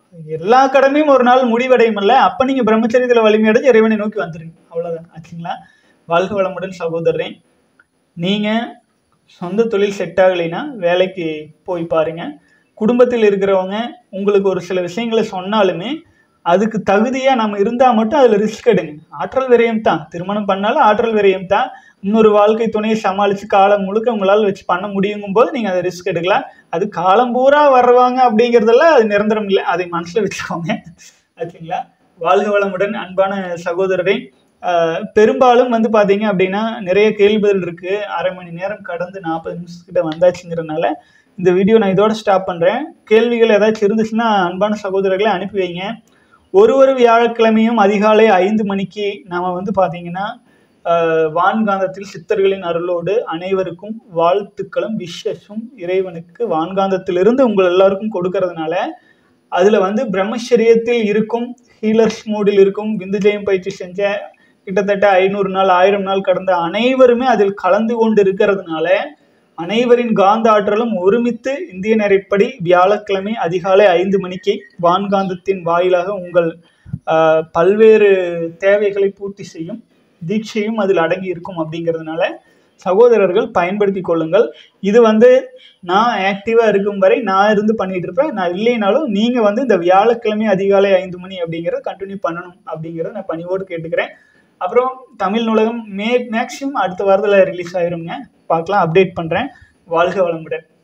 A: எல்லா கடமையும் ஒரு நாள் முடிவடையும் இல்ல, அப்ப நீங்க பிரம்மச்சரியத்துல வலிமையடைஞ்சு இறைவனை நோக்கி வந்துருங்க, அவ்வளவுதான். ஆச்சுங்களா? வாழ்க வளமுடன் சகோதரரே. நீங்க சொந்த தொழில் செட் ஆகலைன்னா வேலைக்கு போய் பாருங்க. குடும்பத்தில் இருக்கிறவங்க உங்களுக்கு ஒரு சில விஷயங்களை சொன்னாலுமே அதுக்கு தகுதியா நம்ம இருந்தா மட்டும் அதுல ரிஸ்க் எடுங்க. ஆற்றல் விரயம் தான், திருமணம் பண்ணாலும் ஆற்றல் விரயம் தான். இன்னொரு வாழ்க்கை துணையை சமாளிச்சு காலம் முழுக்க உங்களால் வச்சு பண்ண முடியுங்கும் போது நீங்க அதை ரிஸ்க் எடுக்கலாம். அது காலம் பூரா வர்றவாங்க அப்படிங்கிறதெல்லாம் அது நிரந்தரம் இல்லை, அதை மனசுல வச்சுக்கோங்க. ஆச்சுங்களா? வாழ்க வளமுடன் அன்பான சகோதரரை. பெரும்பாலும் வந்து பாத்தீங்க அப்படின்னா நிறைய கேள்விகள் இருக்கு. அரை மணி நேரம் கடந்து 40 நிமிஷத்துக்கிட்ட வந்தாச்சுங்கிறதுனால இந்த வீடியோ நான் இதோட ஸ்டாப் பண்றேன். கேள்விகள் ஏதாச்சும் இருந்துச்சுன்னா அன்பான சகோதரர்களை அனுப்பி வைங்க. ஒரு வியாழக்கிழமையும் அதிகாலை 5 மணிக்கு நாம வந்து பாத்தீங்கன்னா வான்காந்தத்தில் சித்தர்களின் அருளோடு அனைவருக்கும் வாழ்த்துக்களும் விஷஸும் இறைவனுக்கு வான்காந்தத்திலிருந்து உங்கள் எல்லாருக்கும் கொடுக்கறதுனால அதுல வந்து பிரம்மச்சரியத்தில் இருக்கும், ஹீலர்ஸ் மோடில் இருக்கும், விந்து ஜெயம் பயிற்சி செஞ்ச கிட்டத்தட்ட 500 நாள் 1000 நாள் கடந்த அனைவருமே அதில் கலந்து கொண்டு இருக்கிறதுனால அனைவரின் காந்த ஆற்றலும் ஒருமித்து இந்திய நேரப்படி வியாழக்கிழமை அதிகாலை 5 மணிக்கு வான்காந்தத்தின் வாயிலாக உங்கள் பல்வேறு தேவைகளை பூர்த்தி செய்யும் தீட்சையும் அதில் அடங்கி இருக்கும். அப்படிங்கிறதுனால சகோதரர்கள் பயன்படுத்தி கொள்ளுங்கள். இது வந்து நான் ஆக்டிவா இருக்கும் வரை நான் இருந்து பண்ணிட்டு இருப்பேன். நான் இல்லைனாலும் நீங்க வந்து இந்த வியாழக்கிழமை அதிகாலை 5 மணி அப்படிங்கிறத கண்டினியூ பண்ணணும் அப்படிங்கிறத நான் பணிவோடு கேட்டுக்கிறேன். அப்புறம் தமிழ் நூலகம் மேக்சிமம் அடுத்த வாரத்தில் ரிலீஸ் ஆயிருங்க, பார்க்கலாம், அப்டேட் பண்றேன். வாழ்க வளமுடன்.